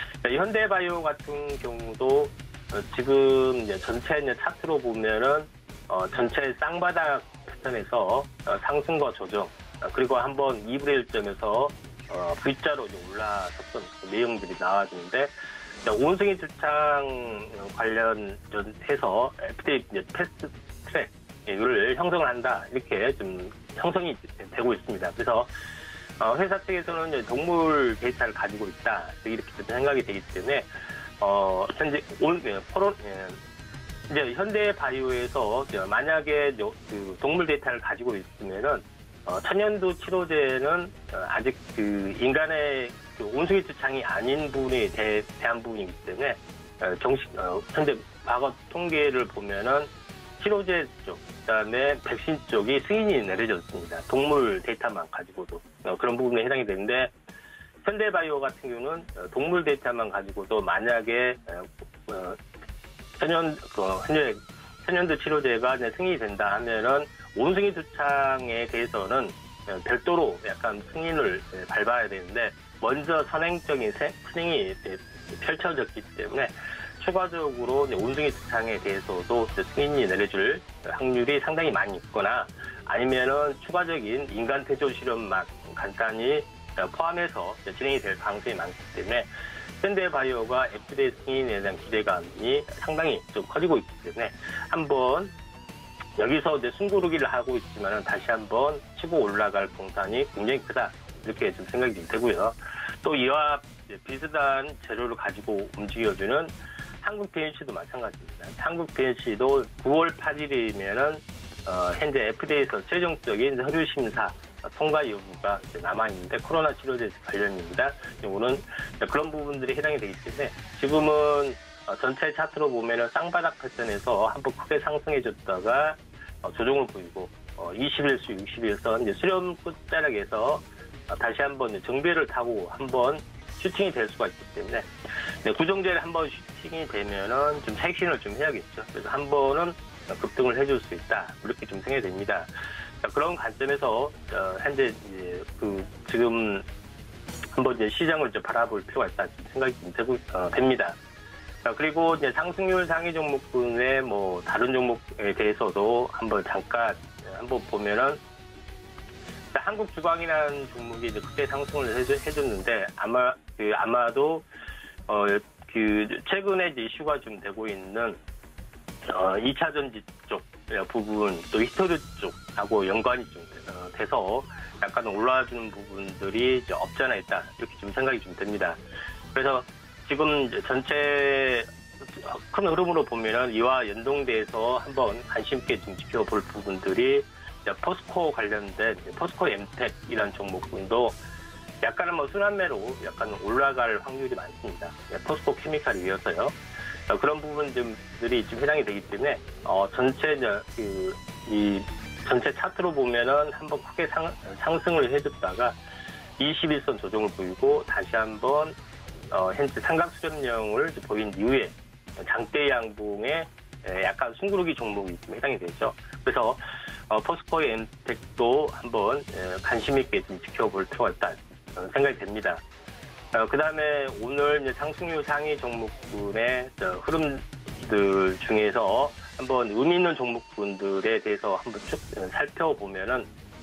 현대바이오 같은 경우도 지금 이제 전체 이제 차트로 보면은 어, 전체 쌍바닥 패턴에서 어, 상승과 조정 그리고 한번 이분의 일 점에서 어, V자로 이제 올라섰던 그 내용들이 나와주는데 온승이 주창 관련해서 에프디에이 이제 패스트 트랙을 형성을 한다 이렇게 좀 형성이 되고 있습니다. 그래서 어, 회사 측에서는 이제 동물 데이터를 가지고 있다 이렇게 생각이 되기 때문에 어, 현재 온 코로 예, 이제 현대바이오에서 만약에 그 동물 데이터를 가지고 있으면은 어, 천연두 치료제는 아직 그 인간의 그 온수기 투창이 아닌 부분에 대, 대한 부분이기 때문에 어, 정식 어, 현재 과거 통계를 보면은 치료제 쪽, 그다음에 백신 쪽이 승인이 내려졌습니다. 동물 데이터만 가지고도 어, 그런 부분에 해당이 되는데 현대바이오 같은 경우는 동물 데이터만 가지고도 만약에 어, 천연 그 현재 천연두 치료제가 이제 승인이 된다 하면은 온승이 투창에 대해서는 별도로 약간 승인을 밟아야 되는데 먼저 선행적인 승인이 펼쳐졌기 때문에 추가적으로 온승이 투창에 대해서도 승인이 내려줄 확률이 상당히 많이 있거나 아니면은 추가적인 인간 태조 실험만 간단히 포함해서 진행이 될 가능성이 많기 때문에 현대바이오가 에프디에이 승인에 대한 기대감이 상당히 좀 커지고 있기 때문에 한번 여기서 이제 숨고르기를 하고 있지만은 다시 한번 치고 올라갈 공산이 굉장히 크다 이렇게 좀 생각이 되고요. 또 이와 비슷한 재료를 가지고 움직여주는 한국 비엔씨도 마찬가지입니다. 한국 비엔씨도 구월 팔일이면은 어, 현재 에프디에이에서 최종적인 서류 심사 통과 여부가 남아있는데 코로나 치료제 관련입니다. 이거는 그런 부분들이 해당이 되기 때문에 지금은 전체 차트로 보면은 쌍바닥 패턴에서 한번 크게 상승해줬다가 조정을 보이고 이십 일수, 육십 일선 이제 수렴 끝자락에서 다시 한번 정배를 타고 한번 슈팅이 될 수가 있기 때문에 구정제를 한번 슈팅이 되면은 좀 색신을 좀 해야겠죠. 그래서 한 번은 급등을 해줄 수 있다 이렇게 좀 생각이 됩니다. 그런 관점에서 현재 이제 그 지금 한번 이제 시장을 좀 바라볼 필요가 있다 생각이 좀 되고 어, 됩니다. 그리고 이제 상승률 상위 종목군의 뭐 다른 종목에 대해서도 한번 잠깐 한번 보면은 한국 주광이라는 종목이 이제 크게 상승을 해줬, 해줬는데 아마 그 아마도 어 그 최근에 이제 이슈가 좀 되고 있는 어 이 차 전지 쪽 부분 또 히터류 쪽하고 연관이 좀 돼서 약간 올라와주는 부분들이 이제 없지 않아 있다 이렇게 좀 생각이 좀 됩니다. 그래서 지금 이제 전체 큰 흐름으로 보면은 이와 연동돼서 한번 관심 있게 좀 지켜볼 부분들이 포스코 관련된 포스코 엠텍이라는 종목군도 약간은 뭐 순환매로 약간 올라갈 확률이 많습니다. 포스코 케미칼이 이어서요. 그런 부분들이 좀 해당이 되기 때문에 어, 전체 그, 이 전체 차트로 보면은 한번 크게 상, 상승을 해줬다가 이십일 선 조정을 보이고 다시 한번 어, 현재 삼각 수렴령을 보인 이후에 장대 양봉에 약간 숨구르기 종목이 좀 해당이 되죠. 그래서 어, 포스코의 엠텍도 한번 에, 관심 있게 좀 지켜볼 필요가 있다 생각이 됩니다. 어, 그 다음에 오늘 이제 상승률 상위 종목군의 흐름들 중에서 한번 의미 있는 종목군들에 대해서 한번 쭉 살펴보면은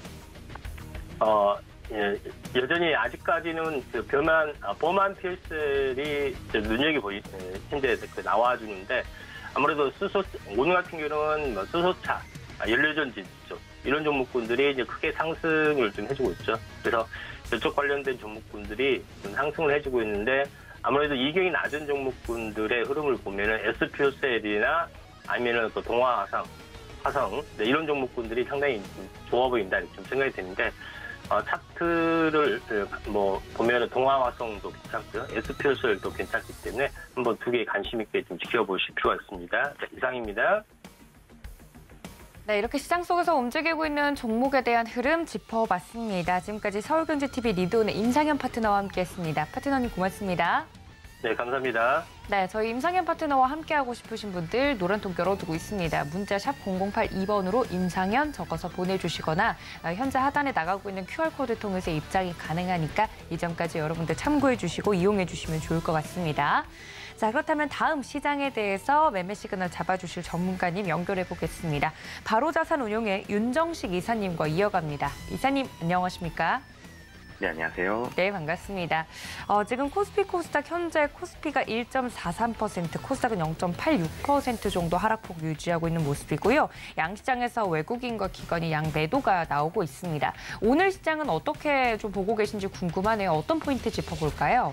어, 예, 여전히 아직까지는 그 범한, 아, 범한 피엘셀이 눈여겨보이, 현재 그 나와주는데 아무래도 수소, 오늘 같은 경우는 뭐 수소차, 아, 연료전지 쪽, 이런 종목군들이 이제 크게 상승을 좀 해주고 있죠. 그래서 이쪽 관련된 종목군들이 좀 상승을 해주고 있는데 아무래도 이격이 낮은 종목군들의 흐름을 보면은 에스피오셀이나 아니면은 그 동아화성, 화성, 네, 이런 종목군들이 상당히 좋아 보인다, 좀 생각이 되는데 어, 차트를 뭐 보면은 동아화성도 괜찮고요, 에스피오셀도 괜찮기 때문에 한번 두 개 관심 있게 좀 지켜보실 필요가 있습니다. 자, 이상입니다. 네, 이렇게 시장 속에서 움직이고 있는 종목에 대한 흐름 짚어봤습니다. 지금까지 서울경제티비 리드온의 임상현 파트너와 함께했습니다. 파트너님 고맙습니다. 네, 감사합니다. 네, 저희 임상현 파트너와 함께하고 싶으신 분들 노란통 열어두고 있습니다. 문자 샵 공공팔이 번으로 임상현 적어서 보내주시거나 현재 하단에 나가고 있는 큐알코드 통해서 입장이 가능하니까 이점까지 여러분들 참고해 주시고 이용해 주시면 좋을 것 같습니다. 자, 그렇다면 다음 시장에 대해서 매매 시그널 잡아주실 전문가님 연결해 보겠습니다. 바로자산운용의 윤정식 이사님과 이어갑니다. 이사님 안녕하십니까? 네, 안녕하세요. 네, 반갑습니다. 어, 지금 코스피 코스닥 현재 코스피가 일 점 사삼 퍼센트, 코스닥은 영 점 팔육 퍼센트 정도 하락폭 유지하고 있는 모습이고요. 양시장에서 외국인과 기관이 양 매도가 나오고 있습니다. 오늘 시장은 어떻게 좀 보고 계신지 궁금하네요. 어떤 포인트 짚어볼까요?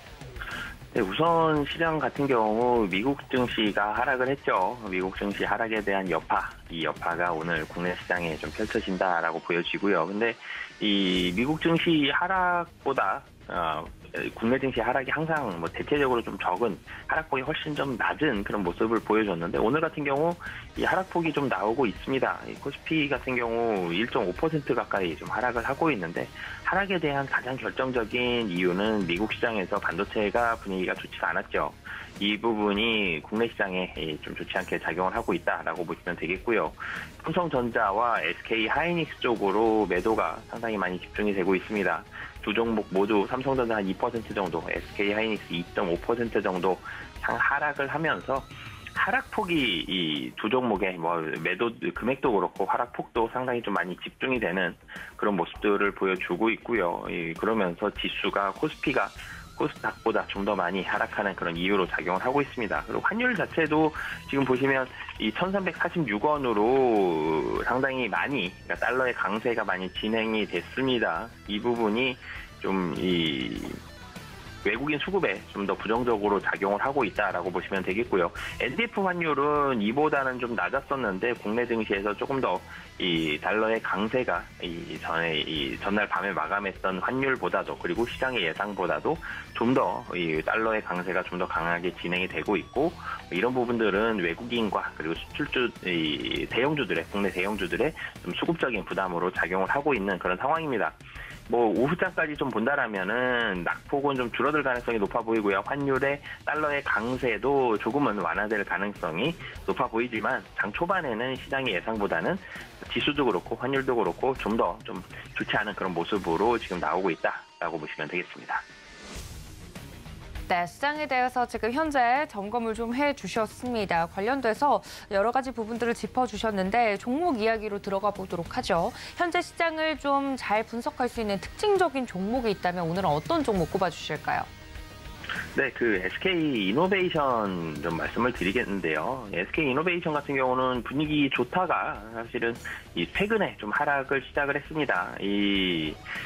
네, 우선 시장 같은 경우 미국 증시가 하락을 했죠. 미국 증시 하락에 대한 여파, 이 여파가 오늘 국내 시장에 좀 펼쳐진다라고 보여지고요. 근데 이 미국 증시 하락보다 어, 국내 증시 하락이 항상 뭐 대체적으로 좀 적은, 하락폭이 훨씬 좀 낮은 그런 모습을 보여줬는데 오늘 같은 경우 이 하락폭이 좀 나오고 있습니다. 이 코스피 같은 경우 일 점 오 퍼센트 가까이 좀 하락을 하고 있는데 하락에 대한 가장 결정적인 이유는 미국 시장에서 반도체가 분위기가 좋지가 않았죠. 이 부분이 국내 시장에 좀 좋지 않게 작용을 하고 있다라고 보시면 되겠고요. 삼성전자와 에스케이 하이닉스 쪽으로 매도가 상당히 많이 집중이 되고 있습니다. 두 종목 모두 삼성전자 한 이 퍼센트 정도, 에스케이 하이닉스 이 점 오 퍼센트 정도 상 하락을 하면서 하락폭이 이 두 종목의 뭐 매도 금액도 그렇고 하락폭도 상당히 좀 많이 집중이 되는 그런 모습들을 보여주고 있고요. 이 그러면서 지수가 코스피가 코스닥보다 좀 더 많이 하락하는 그런 이유로 작용을 하고 있습니다. 그리고 환율 자체도 지금 보시면 이 천삼백사십육 원으로 상당히 많이, 그러니까 달러의 강세가 많이 진행이 됐습니다. 이 부분이 좀 이 외국인 수급에 좀 더 부정적으로 작용을 하고 있다라고 보시면 되겠고요. 엔디에프 환율은 이보다는 좀 낮았었는데 국내 증시에서 조금 더 이 달러의 강세가 이 전에 이 전날 밤에 마감했던 환율보다도, 그리고 시장의 예상보다도 좀 더 이 달러의 강세가 좀 더 강하게 진행이 되고 있고, 이런 부분들은 외국인과 그리고 수출주 이 대형주들의 국내 대형주들의 좀 수급적인 부담으로 작용을 하고 있는 그런 상황입니다. 뭐 오후장까지 좀 본다라면은 낙폭은 좀 줄어들 가능성이 높아 보이고요. 환율의 달러의 강세도 조금은 완화될 가능성이 높아 보이지만 장 초반에는 시장의 예상보다는 지수도 그렇고 환율도 그렇고 좀 더 좀 좋지 않은 그런 모습으로 지금 나오고 있다라고 보시면 되겠습니다. 네, 시장에 대해서 지금 현재 점검을 좀 해주셨습니다. 관련돼서 여러 가지 부분들을 짚어주셨는데 종목 이야기로 들어가 보도록 하죠. 현재 시장을 좀 잘 분석할 수 있는 특징적인 종목이 있다면 오늘은 어떤 종목 꼽아주실까요? 네, 그 에스케이 이노베이션 좀 말씀을 드리겠는데요. 에스케이 이노베이션 같은 경우는 분위기 좋다가 사실은 이 최근에 좀 하락을 시작을 했습니다. 이 뭐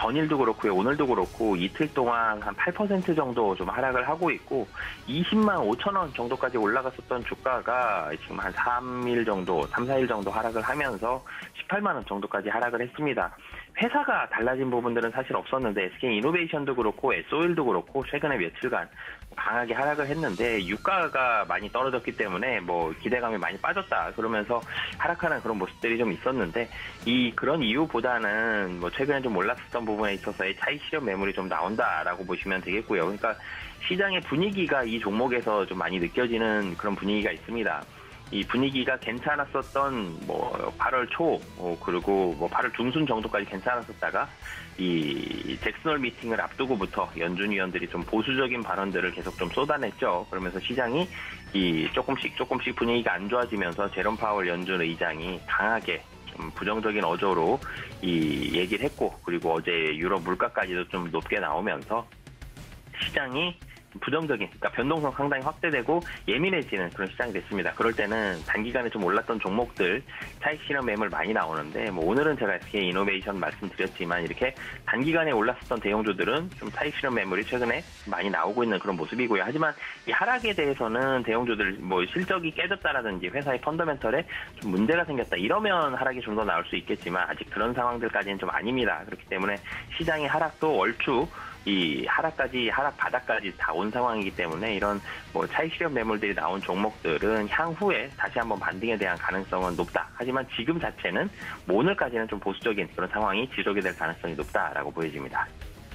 전일도 그렇고요. 오늘도 그렇고 이틀 동안 한 팔 퍼센트 정도 좀 하락을 하고 있고 이십만 오천 원 정도까지 올라갔었던 주가가 지금 한 삼 일 정도, 삼, 사 일 정도 하락을 하면서 십팔만 원 정도까지 하락을 했습니다. 회사가 달라진 부분들은 사실 없었는데 에스케이이노베이션도 그렇고 에스오일도 그렇고 최근에 며칠간 강하게 하락을 했는데 유가가 많이 떨어졌기 때문에 뭐 기대감이 많이 빠졌다 그러면서 하락하는 그런 모습들이 좀 있었는데 이 그런 이유보다는 뭐 최근에 좀 올랐었던 부분에 있어서의 차익 실현 매물이 좀 나온다라고 보시면 되겠고요. 그러니까 시장의 분위기가 이 종목에서 좀 많이 느껴지는 그런 분위기가 있습니다. 이 분위기가 괜찮았었던 뭐 팔월 초 어, 그리고 뭐 팔월 중순 정도까지 괜찮았었다가 이 잭슨홀 미팅을 앞두고부터 연준 위원들이 좀 보수적인 발언들을 계속 좀 쏟아냈죠. 그러면서 시장이 이 조금씩 조금씩 분위기가 안 좋아지면서 제롬 파월 연준 의장이 강하게 좀 부정적인 어조로 이 얘기를 했고 그리고 어제 유럽 물가까지도 좀 높게 나오면서 시장이 부정적인, 그러니까 변동성 상당히 확대되고 예민해지는 그런 시장이 됐습니다. 그럴 때는 단기간에 좀 올랐던 종목들 차익 실현 매물 많이 나오는데 뭐 오늘은 제가 에스케이이노베이션 말씀드렸지만 이렇게 단기간에 올랐었던 대형주들은 좀 차익 실현 매물이 최근에 많이 나오고 있는 그런 모습이고요. 하지만 이 하락에 대해서는 대형주들 뭐 실적이 깨졌다라든지 회사의 펀더멘털에 좀 문제가 생겼다 이러면 하락이 좀 더 나올 수 있겠지만 아직 그런 상황들까지는 좀 아닙니다. 그렇기 때문에 시장의 하락도 얼추 이 하락까지 하락 바닥까지 다 온 상황이기 때문에 이런 뭐 차익 실현 매물들이 나온 종목들은 향후에 다시 한번 반등에 대한 가능성은 높다. 하지만 지금 자체는 뭐 오늘까지는 좀 보수적인 그런 상황이 지속이 될 가능성이 높다라고 보여집니다.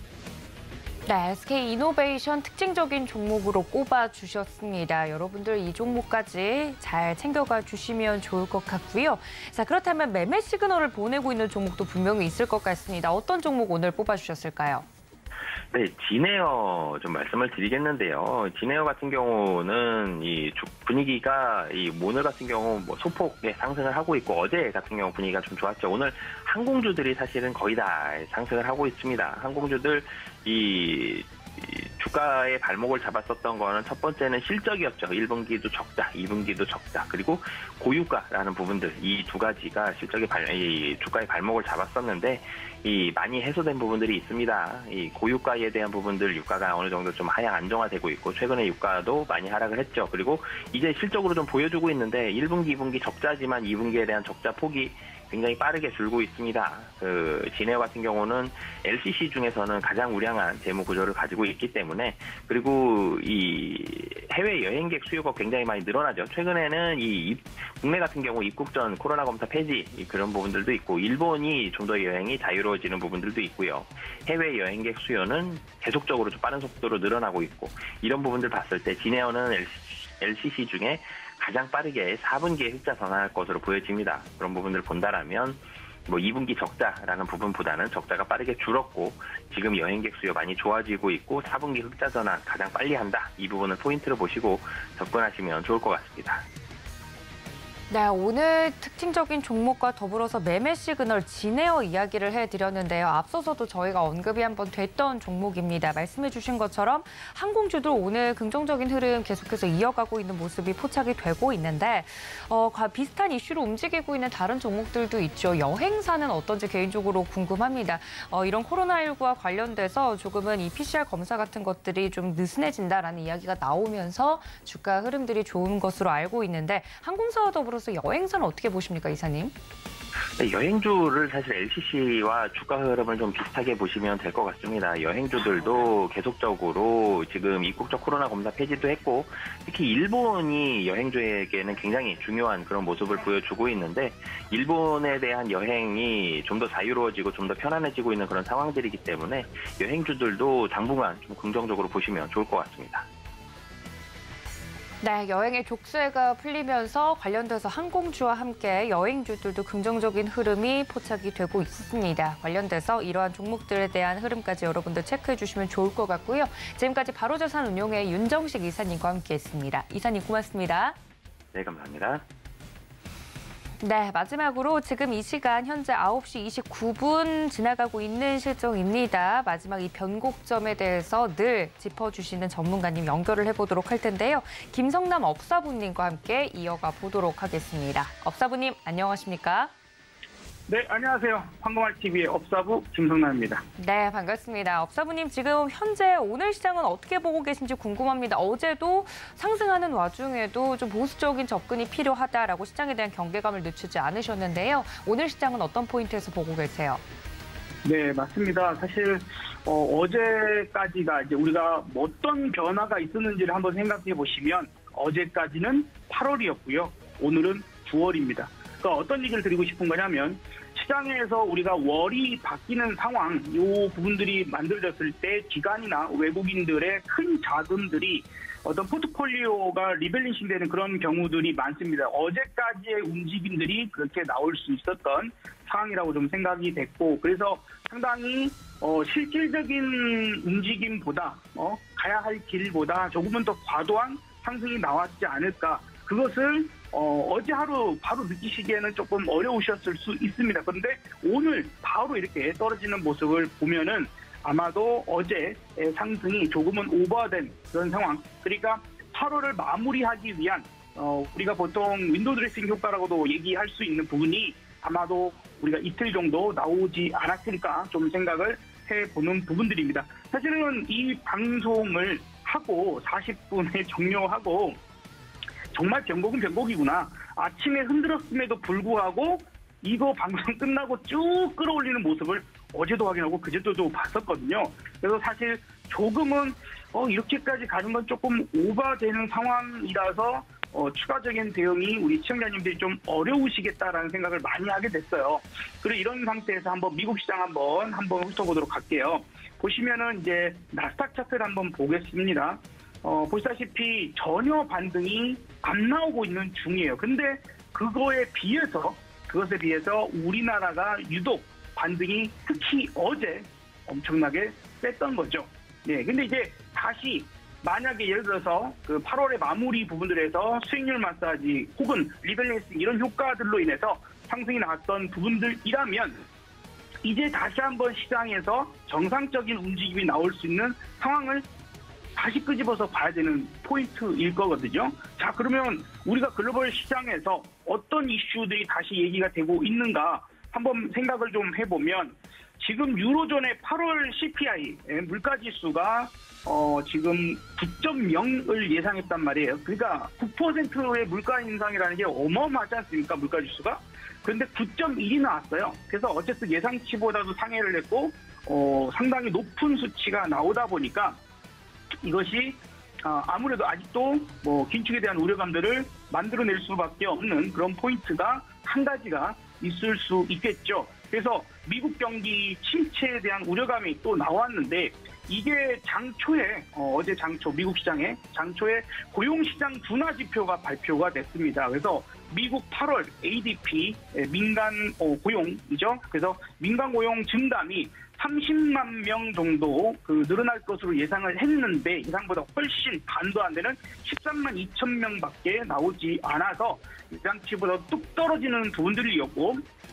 네, 에스케이이노베이션 특징적인 종목으로 꼽아주셨습니다. 여러분들 이 종목까지 잘 챙겨가 주시면 좋을 것 같고요. 자, 그렇다면 매매 시그널을 보내고 있는 종목도 분명히 있을 것 같습니다. 어떤 종목 오늘 뽑아주셨을까요? 네, 진에어 좀 말씀을 드리겠는데요. 진에어 같은 경우는 이 분위기가 이 오늘 같은 경우 뭐 소폭의 상승을 하고 있고 어제 같은 경우 분위기가 좀 좋았죠. 오늘 항공주들이 사실은 거의 다 상승을 하고 있습니다. 항공주들 이 주가의 발목을 잡았었던 거는 첫 번째는 실적이었죠. 일 분기도 적자, 이 분기도 적자, 그리고 고유가라는 부분들 이 두 가지가 실적의 발, 이 주가의 발목을 잡았었는데 이 많이 해소된 부분들이 있습니다. 이 고유가에 대한 부분들 유가가 어느 정도 좀 하향 안정화되고 있고 최근에 유가도 많이 하락을 했죠. 그리고 이제 실적으로 좀 보여주고 있는데 일 분기, 이 분기 적자지만 이 분기에 대한 적자 폭이 굉장히 빠르게 줄고 있습니다. 그 진에어 같은 경우는 엘씨씨 중에서는 가장 우량한 재무 구조를 가지고 있기 때문에 그리고 이 해외 여행객 수요가 굉장히 많이 늘어나죠. 최근에는 이 국내 같은 경우 입국 전 코로나 검사 폐지 그런 부분들도 있고 일본이 좀 더 여행이 자유로워지는 부분들도 있고요. 해외 여행객 수요는 계속적으로 좀 빠른 속도로 늘어나고 있고 이런 부분들 봤을 때 진에어는 엘씨씨 중에 가장 빠르게 사 분기에 흑자 전환할 것으로 보여집니다. 그런 부분들을 본다라면 뭐 이 분기 적자라는 부분보다는 적자가 빠르게 줄었고 지금 여행객 수요 많이 좋아지고 있고 사 분기 흑자 전환 가장 빨리 한다. 이 부분을 포인트로 보시고 접근하시면 좋을 것 같습니다. 네, 오늘 특징적인 종목과 더불어서 매매 시그널 진에어 이야기를 해드렸는데요. 앞서서도 저희가 언급이 한번 됐던 종목입니다. 말씀해 주신 것처럼 항공주도 오늘 긍정적인 흐름 계속해서 이어가고 있는 모습이 포착이 되고 있는데 어, 비슷한 이슈로 움직이고 있는 다른 종목들도 있죠. 여행사는 어떤지 개인적으로 궁금합니다. 어, 이런 코로나십구와 관련돼서 조금은 이 피씨알 검사 같은 것들이 좀 느슨해진다라는 이야기가 나오면서 주가 흐름들이 좋은 것으로 알고 있는데 항공사와 더불어 여행사는 어떻게 보십니까, 이사님? 네, 여행주를 사실 엘씨씨와 주가 흐름을 좀 비슷하게 보시면 될 것 같습니다. 여행주들도 계속적으로 지금 입국적 코로나 검사 폐지도 했고 특히 일본이 여행주에게는 굉장히 중요한 그런 모습을 보여주고 있는데 일본에 대한 여행이 좀 더 자유로워지고 좀 더 편안해지고 있는 그런 상황들이기 때문에 여행주들도 당분간 좀 긍정적으로 보시면 좋을 것 같습니다. 네, 여행의 족쇄가 풀리면서 관련돼서 항공주와 함께 여행주들도 긍정적인 흐름이 포착이 되고 있습니다. 관련돼서 이러한 종목들에 대한 흐름까지 여러분들 체크해 주시면 좋을 것 같고요. 지금까지 바로자산운용의 윤정식 이사님과 함께했습니다. 이사님 고맙습니다. 네, 감사합니다. 네, 마지막으로 지금 이 시간 현재 아홉 시 이십구 분 지나가고 있는 실정입니다. 마지막 이 변곡점에 대해서 늘 짚어주시는 전문가님 연결을 해보도록 할 텐데요. 김성남 업사부님과 함께 이어가 보도록 하겠습니다. 업사부님, 안녕하십니까? 네, 안녕하세요. 황금알티비의 업사부 김성남입니다. 네, 반갑습니다. 업사부님, 지금 현재 오늘 시장은 어떻게 보고 계신지 궁금합니다. 어제도 상승하는 와중에도 좀 보수적인 접근이 필요하다라고 시장에 대한 경계감을 늦추지 않으셨는데요. 오늘 시장은 어떤 포인트에서 보고 계세요? 네, 맞습니다. 사실 어, 어제까지가 이제 우리가 어떤 변화가 있었는지를 한번 생각해 보시면 어제까지는 팔월이었고요. 오늘은 구월입니다. 그러니까 어떤 얘기를 드리고 싶은 거냐면 시장에서 우리가 월이 바뀌는 상황, 이 부분들이 만들어졌을 때 기관이나 외국인들의 큰 자금들이 어떤 포트폴리오가 리밸런싱 되는 그런 경우들이 많습니다. 어제까지의 움직임들이 그렇게 나올 수 있었던 상황이라고 좀 생각이 됐고, 그래서 상당히 어, 실질적인 움직임보다 어, 가야 할 길보다 조금은 더 과도한 상승이 나왔지 않을까. 그것을 어, 어제 하루 바로 느끼시기에는 조금 어려우셨을 수 있습니다. 그런데 오늘 바로 이렇게 떨어지는 모습을 보면은 아마도 어제의 상승이 조금은 오버된 그런 상황. 그러니까 팔월을 마무리하기 위한 어, 우리가 보통 윈도우 드레싱 효과라고도 얘기할 수 있는 부분이 아마도 우리가 이틀 정도 나오지 않았을까 좀 생각을 해보는 부분들입니다. 사실은 이 방송을 하고 사십 분에 종료하고 정말 변곡은 변곡이구나. 아침에 흔들었음에도 불구하고 이거 방송 끝나고 쭉 끌어올리는 모습을 어제도 확인하고 그제도 봤었거든요. 그래서 사실 조금은 어, 이렇게까지 가는 건 조금 오버되는 상황이라서 어, 추가적인 대응이 우리 시청자님들이 좀 어려우시겠다라는 생각을 많이 하게 됐어요. 그리고 이런 상태에서 한번 미국 시장 한번 한번 훑어보도록 할게요. 보시면은 이제 나스닥 차트를 한번 보겠습니다. 어, 보시다시피 전혀 반등이 안 나오고 있는 중이에요. 근데 그거에 비해서 그것에 비해서 우리나라가 유독 반등이 특히 어제 엄청나게 셌던 거죠. 네, 근데 이제 다시 만약에 예를 들어서 그 팔월의 마무리 부분들에서 수익률 마사지 혹은 리밸런싱 이런 효과들로 인해서 상승이 나왔던 부분들이라면 이제 다시 한번 시장에서 정상적인 움직임이 나올 수 있는 상황을 다시 끄집어서 봐야 되는 포인트일 거거든요. 자, 그러면 우리가 글로벌 시장에서 어떤 이슈들이 다시 얘기가 되고 있는가 한번 생각을 좀 해보면 지금 유로존의 팔월 씨피아이 물가지수가 어, 지금 구 점 영을 예상했단 말이에요. 그러니까 구 퍼센트의 물가 인상이라는 게 어마어마하지 않습니까? 물가지수가. 그런데 구 점 일이 나왔어요. 그래서 어쨌든 예상치보다도 상회를 했고 어, 상당히 높은 수치가 나오다 보니까 이것이 어, 아무래도 아직도 뭐 긴축에 대한 우려감들을 만들어낼 수밖에 없는 그런 포인트가 한 가지가 있을 수 있겠죠. 그래서 미국 경기 침체에 대한 우려감이 또 나왔는데 이게 장초에 어, 어제 장초 미국 시장에 장초에 고용시장 둔화 지표가 발표가 됐습니다. 그래서 미국 팔월 에이디피 민간 어, 고용이죠. 그래서 민간 고용 증감이 삼십만 명 정도 그 늘어날 것으로 예상을 했는데 예상보다 훨씬 반도 안 되는 십삼만 이천 명밖에 나오지 않아서 예상치보다 뚝 떨어지는 부분들이었고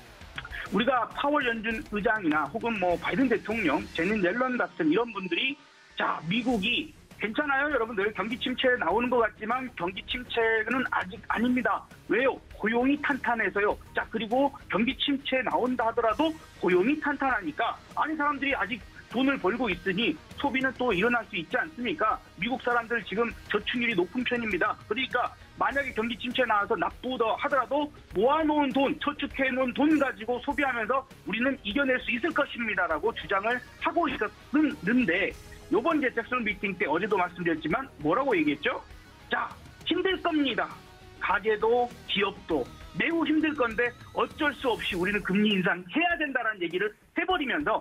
우리가 파월 연준 의장이나 혹은 뭐 바이든 대통령, 제닛 옐런 같은 이런 분들이 자 미국이 괜찮아요 여러분들 경기 침체 나오는 것 같지만 경기 침체는 아직 아닙니다. 왜요? 고용이 탄탄해서요. 자 그리고 경기 침체 나온다 하더라도 고용이 탄탄하니까 아니 사람들이 아직 돈을 벌고 있으니 소비는 또 일어날 수 있지 않습니까? 미국 사람들 지금 저축률이 높은 편입니다. 그러니까 만약에 경기 침체 나와서 나쁘다 하더라도 모아놓은 돈, 저축해놓은 돈 가지고 소비하면서 우리는 이겨낼 수 있을 것입니다라고 주장을 하고 있었는데 이번 이제 잭슨 미팅 때 어제도 말씀드렸지만 뭐라고 얘기했죠? 자, 힘들 겁니다. 가게도 기업도 매우 힘들 건데 어쩔 수 없이 우리는 금리 인상해야 된다는 얘기를 해버리면서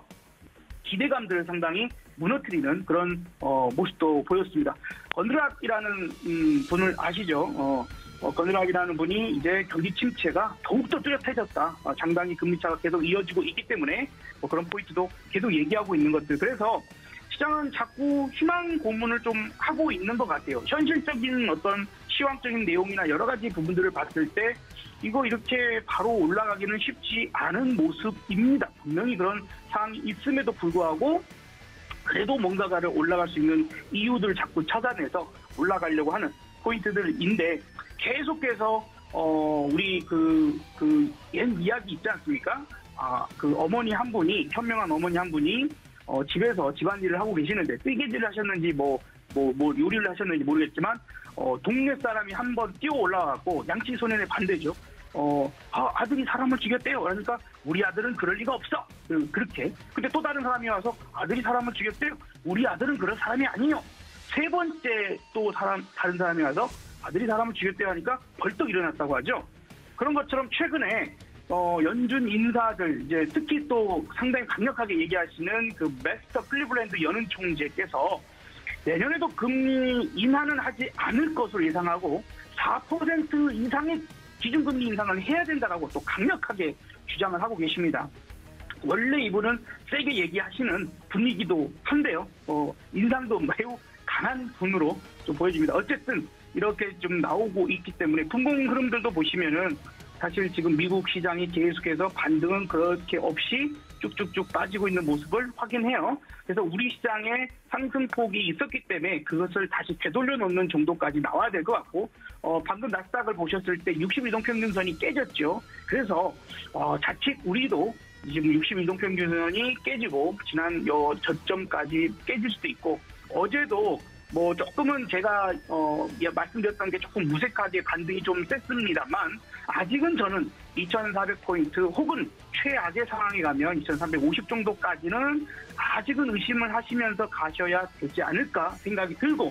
기대감들을 상당히 무너뜨리는 그런 어, 모습도 보였습니다. 건드락이라는 음, 분을 아시죠? 어, 어, 건드락이라는 분이 이제 경기 침체가 더욱더 뚜렷해졌다. 어, 장단기 금리차가 계속 이어지고 있기 때문에 뭐 그런 포인트도 계속 얘기하고 있는 것들. 그래서 시장은 자꾸 희망 고문을 좀 하고 있는 것 같아요. 현실적인 어떤 시황적인 내용이나 여러 가지 부분들을 봤을 때 이거 이렇게 바로 올라가기는 쉽지 않은 모습입니다. 분명히 그런 상황이 있음에도 불구하고 그래도 뭔가를 올라갈 수 있는 이유들을 자꾸 찾아내서 올라가려고 하는 포인트들인데 계속해서 어 우리 그 그 옛 이야기 있지 않습니까? 아, 그 어머니 한 분이, 현명한 어머니 한 분이 어, 집에서 집안일을 하고 계시는데 뜨개질을 하셨는지 뭐, 뭐, 뭐 요리를 하셨는지 모르겠지만 어, 동네 사람이 한번 뛰어 올라와갖고 양치소년의 반대죠. 어, 아, 아들이 사람을 죽였대요. 그러니까 우리 아들은 그럴 리가 없어. 그, 그렇게. 근데 또 다른 사람이 와서 아들이 사람을 죽였대요. 우리 아들은 그런 사람이 아니에요. 세 번째 또 사람, 다른 사람이 와서 아들이 사람을 죽였대요 하니까 벌떡 일어났다고 하죠. 그런 것처럼 최근에 어, 연준 인사들, 이제 특히 또 상당히 강력하게 얘기하시는 그 메스터 클리블랜드 연은 총재께서 내년에도 금리 인하는 하지 않을 것으로 예상하고 사 퍼센트 이상의 기준금리 인상을 해야 된다라고 또 강력하게 주장을 하고 계십니다. 원래 이분은 세게 얘기하시는 분위기도 한데요. 어, 인상도 매우 강한 분으로 좀 보여집니다. 어쨌든 이렇게 좀 나오고 있기 때문에 분봉 흐름들도 보시면은 사실 지금 미국 시장이 계속해서 반등은 그렇게 없이 쭉쭉쭉 빠지고 있는 모습을 확인해요. 그래서 우리 시장에 상승폭이 있었기 때문에 그것을 다시 되돌려 놓는 정도까지 나와야 될 것 같고, 어, 방금 나스닥을 보셨을 때 육십일 동 평균선이 깨졌죠. 그래서 어, 자칫 우리도 지금 육십일 동 평균선이 깨지고 지난 요 저점까지 깨질 수도 있고, 어제도 뭐 조금은 제가 어, 예, 말씀드렸던 게 조금 무색하게 반등이 좀 셌습니다만 아직은 저는 이천사백 포인트 혹은 최악의 상황에 가면 이천삼백오십 정도까지는 아직은 의심을 하시면서 가셔야 되지 않을까 생각이 들고,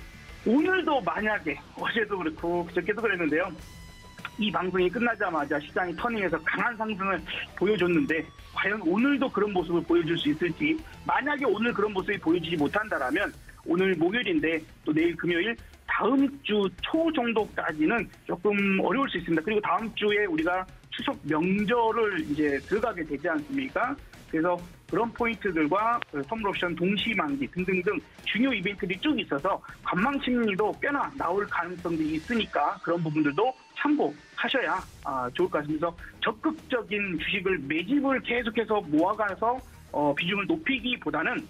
오늘도 만약에 어제도 그렇고 그저께도 그랬는데요. 이 방송이 끝나자마자 시장이 터닝해서 강한 상승을 보여줬는데 과연 오늘도 그런 모습을 보여줄 수 있을지, 만약에 오늘 그런 모습이 보여지지 못한다라면 오늘 목요일인데 또 내일 금요일 다음 주 초 정도까지는 조금 어려울 수 있습니다. 그리고 다음 주에 우리가 추석 명절을 이제 들어가게 되지 않습니까? 그래서 그런 포인트들과 선물 옵션 동시 만기 등등등 중요 이벤트들이 쭉 있어서 관망 심리도 꽤나 나올 가능성들이 있으니까 그런 부분들도 참고하셔야 좋을 것 같습니다. 그래서 적극적인 주식을 매집을 계속해서 모아가서 어, 비중을 높이기보다는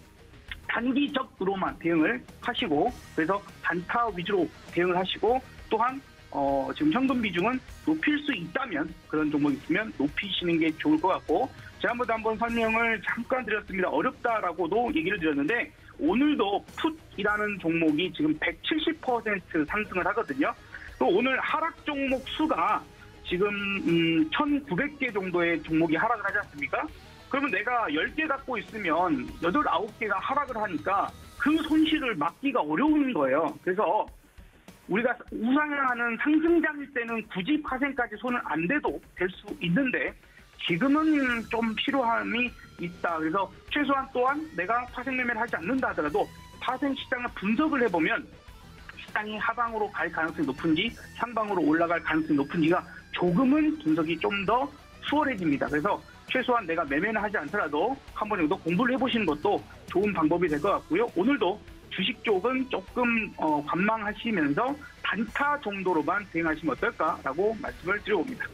단기적으로만 대응을 하시고, 그래서 단타 위주로 대응을 하시고, 또한 어, 지금 현금 비중은 높일 수 있다면 그런 종목이 있으면 높이시는 게 좋을 것 같고, 지난번에 한번 설명을 잠깐 드렸습니다. 어렵다라고도 얘기를 드렸는데 오늘도 풋이라는 종목이 지금 백칠십 퍼센트 상승을 하거든요. 또 오늘 하락 종목 수가 지금 음, 천구백 개 정도의 종목이 하락을 하지 않습니까? 그러면 내가 열 개 갖고 있으면 여덟, 아홉 개가 하락을 하니까 그 손실을 막기가 어려운 거예요. 그래서 우리가 우상향하는 상승장일 때는 굳이 파생까지 손을 안 대도 될 수 있는데 지금은 좀 필요함이 있다. 그래서 최소한 또한 내가 파생 매매를 하지 않는다 하더라도 파생 시장을 분석을 해보면 시장이 하방으로 갈 가능성이 높은지 상방으로 올라갈 가능성이 높은지가 조금은 분석이 좀 더 수월해집니다. 그래서 최소한 내가 매매는 하지 않더라도 한 번 정도 공부를 해보시는 것도 좋은 방법이 될 것 같고요. 오늘도 주식 쪽은 조금 어, 관망하시면서 단타 정도로만 대응하시면 어떨까라고 말씀을 드려봅니다.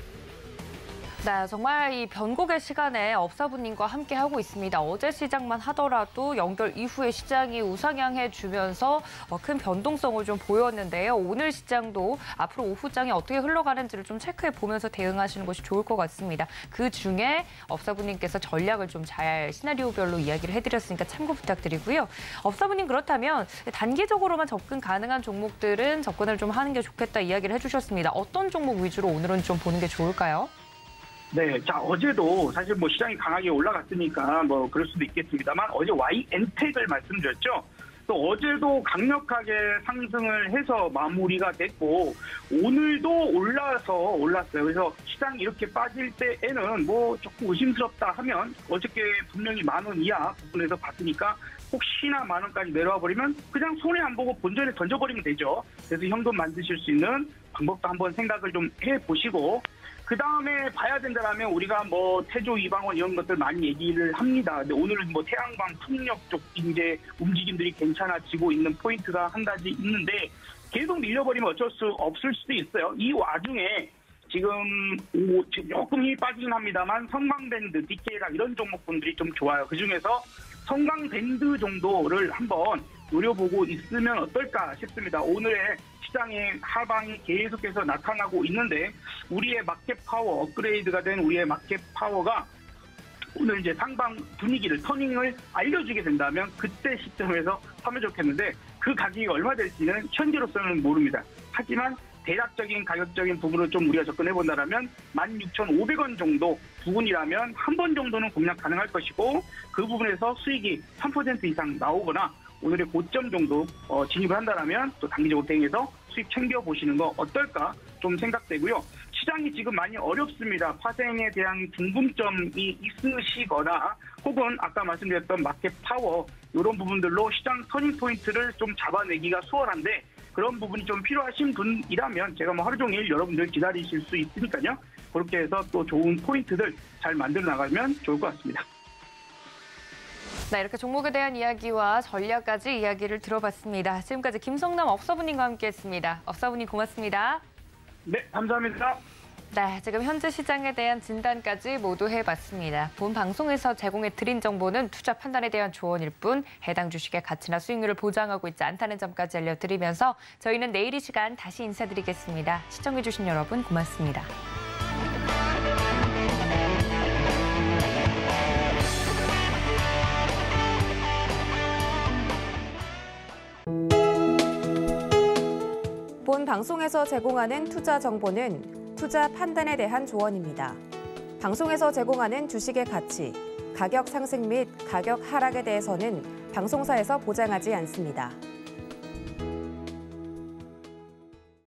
네, 정말 이 변곡의 시간에 업사부님과 함께 하고 있습니다. 어제 시장만 하더라도 연결 이후에 시장이 우상향해 주면서 큰 변동성을 좀 보였는데요. 오늘 시장도 앞으로 오후장이 어떻게 흘러가는지를 좀 체크해 보면서 대응하시는 것이 좋을 것 같습니다. 그 중에 업사부님께서 전략을 좀 잘 시나리오별로 이야기를 해드렸으니까 참고 부탁드리고요. 업사부님, 그렇다면 단기적으로만 접근 가능한 종목들은 접근을 좀 하는 게 좋겠다 이야기를 해주셨습니다. 어떤 종목 위주로 오늘은 좀 보는 게 좋을까요? 네, 자, 어제도 사실 뭐 시장이 강하게 올라갔으니까 뭐 그럴 수도 있겠습니다만 어제 와이엔텍을 말씀드렸죠. 또 어제도 강력하게 상승을 해서 마무리가 됐고 오늘도 올라서 올랐어요. 그래서 시장이 이렇게 빠질 때에는 뭐 조금 의심스럽다 하면 어저께 분명히 만 원 이하 부분에서 봤으니까 혹시나 만 원까지 내려와 버리면 그냥 손해 안 보고 본전에 던져버리면 되죠. 그래서 현금 만드실 수 있는 방법도 한번 생각을 좀 해보시고, 그 다음에 봐야 된다라면 우리가 뭐 태조, 이방원 이런 것들 많이 얘기를 합니다. 근데 오늘은 뭐 태양광, 풍력 쪽 이제 움직임들이 괜찮아지고 있는 포인트가 한 가지 있는데 계속 밀려버리면 어쩔 수 없을 수도 있어요. 이 와중에 지금 조금 힘이 빠지긴 합니다만 성광밴드, 디케이락 이런 종목분들이 좀 좋아요. 그중에서 성강 밴드 정도를 한번 노려보고 있으면 어떨까 싶습니다. 오늘의 시장의 하방이 계속해서 나타나고 있는데 우리의 마켓 파워, 업그레이드가 된 우리의 마켓 파워가 오늘 이제 상방 분위기를, 터닝을 알려주게 된다면 그때 시점에서 사면 좋겠는데 그 가격이 얼마 될지는 현재로서는 모릅니다. 하지만 대략적인 가격적인 부분을 좀 우리가 접근해 본다면 만 육천오백 원 정도 부분이라면 한 번 정도는 공략 가능할 것이고 그 부분에서 수익이 삼 퍼센트 이상 나오거나 오늘의 고점 정도 어, 진입을 한다면 또 단기적으로 대응해서 수익 챙겨보시는 거 어떨까 좀 생각되고요. 시장이 지금 많이 어렵습니다. 파생에 대한 궁금점이 있으시거나 혹은 아까 말씀드렸던 마켓 파워 이런 부분들로 시장 터닝 포인트를 좀 잡아내기가 수월한데 그런 부분이 좀 필요하신 분이라면 제가 뭐 하루 종일 여러분들 기다리실 수 있으니까요. 그렇게 해서 또 좋은 포인트들 잘 만들어 나가면 좋을 것 같습니다. 네, 이렇게 종목에 대한 이야기와 전략까지 이야기를 들어봤습니다. 지금까지 김성남 업사부님과 함께했습니다. 업사부님 고맙습니다. 네, 감사합니다. 네, 지금 현재 시장에 대한 진단까지 모두 해봤습니다. 본 방송에서 제공해드린 정보는 투자 판단에 대한 조언일 뿐 해당 주식의 가치나 수익률을 보장하고 있지 않다는 점까지 알려드리면서 저희는 내일 이 시간 다시 인사드리겠습니다. 시청해주신 여러분 고맙습니다. 본 방송에서 제공하는 투자 정보는 투자 판단에 대한 조언입니다. 방송에서 제공하는 주식의 가치, 가격 상승 및 가격 하락에 대해서는 방송사에서 보장하지 않습니다.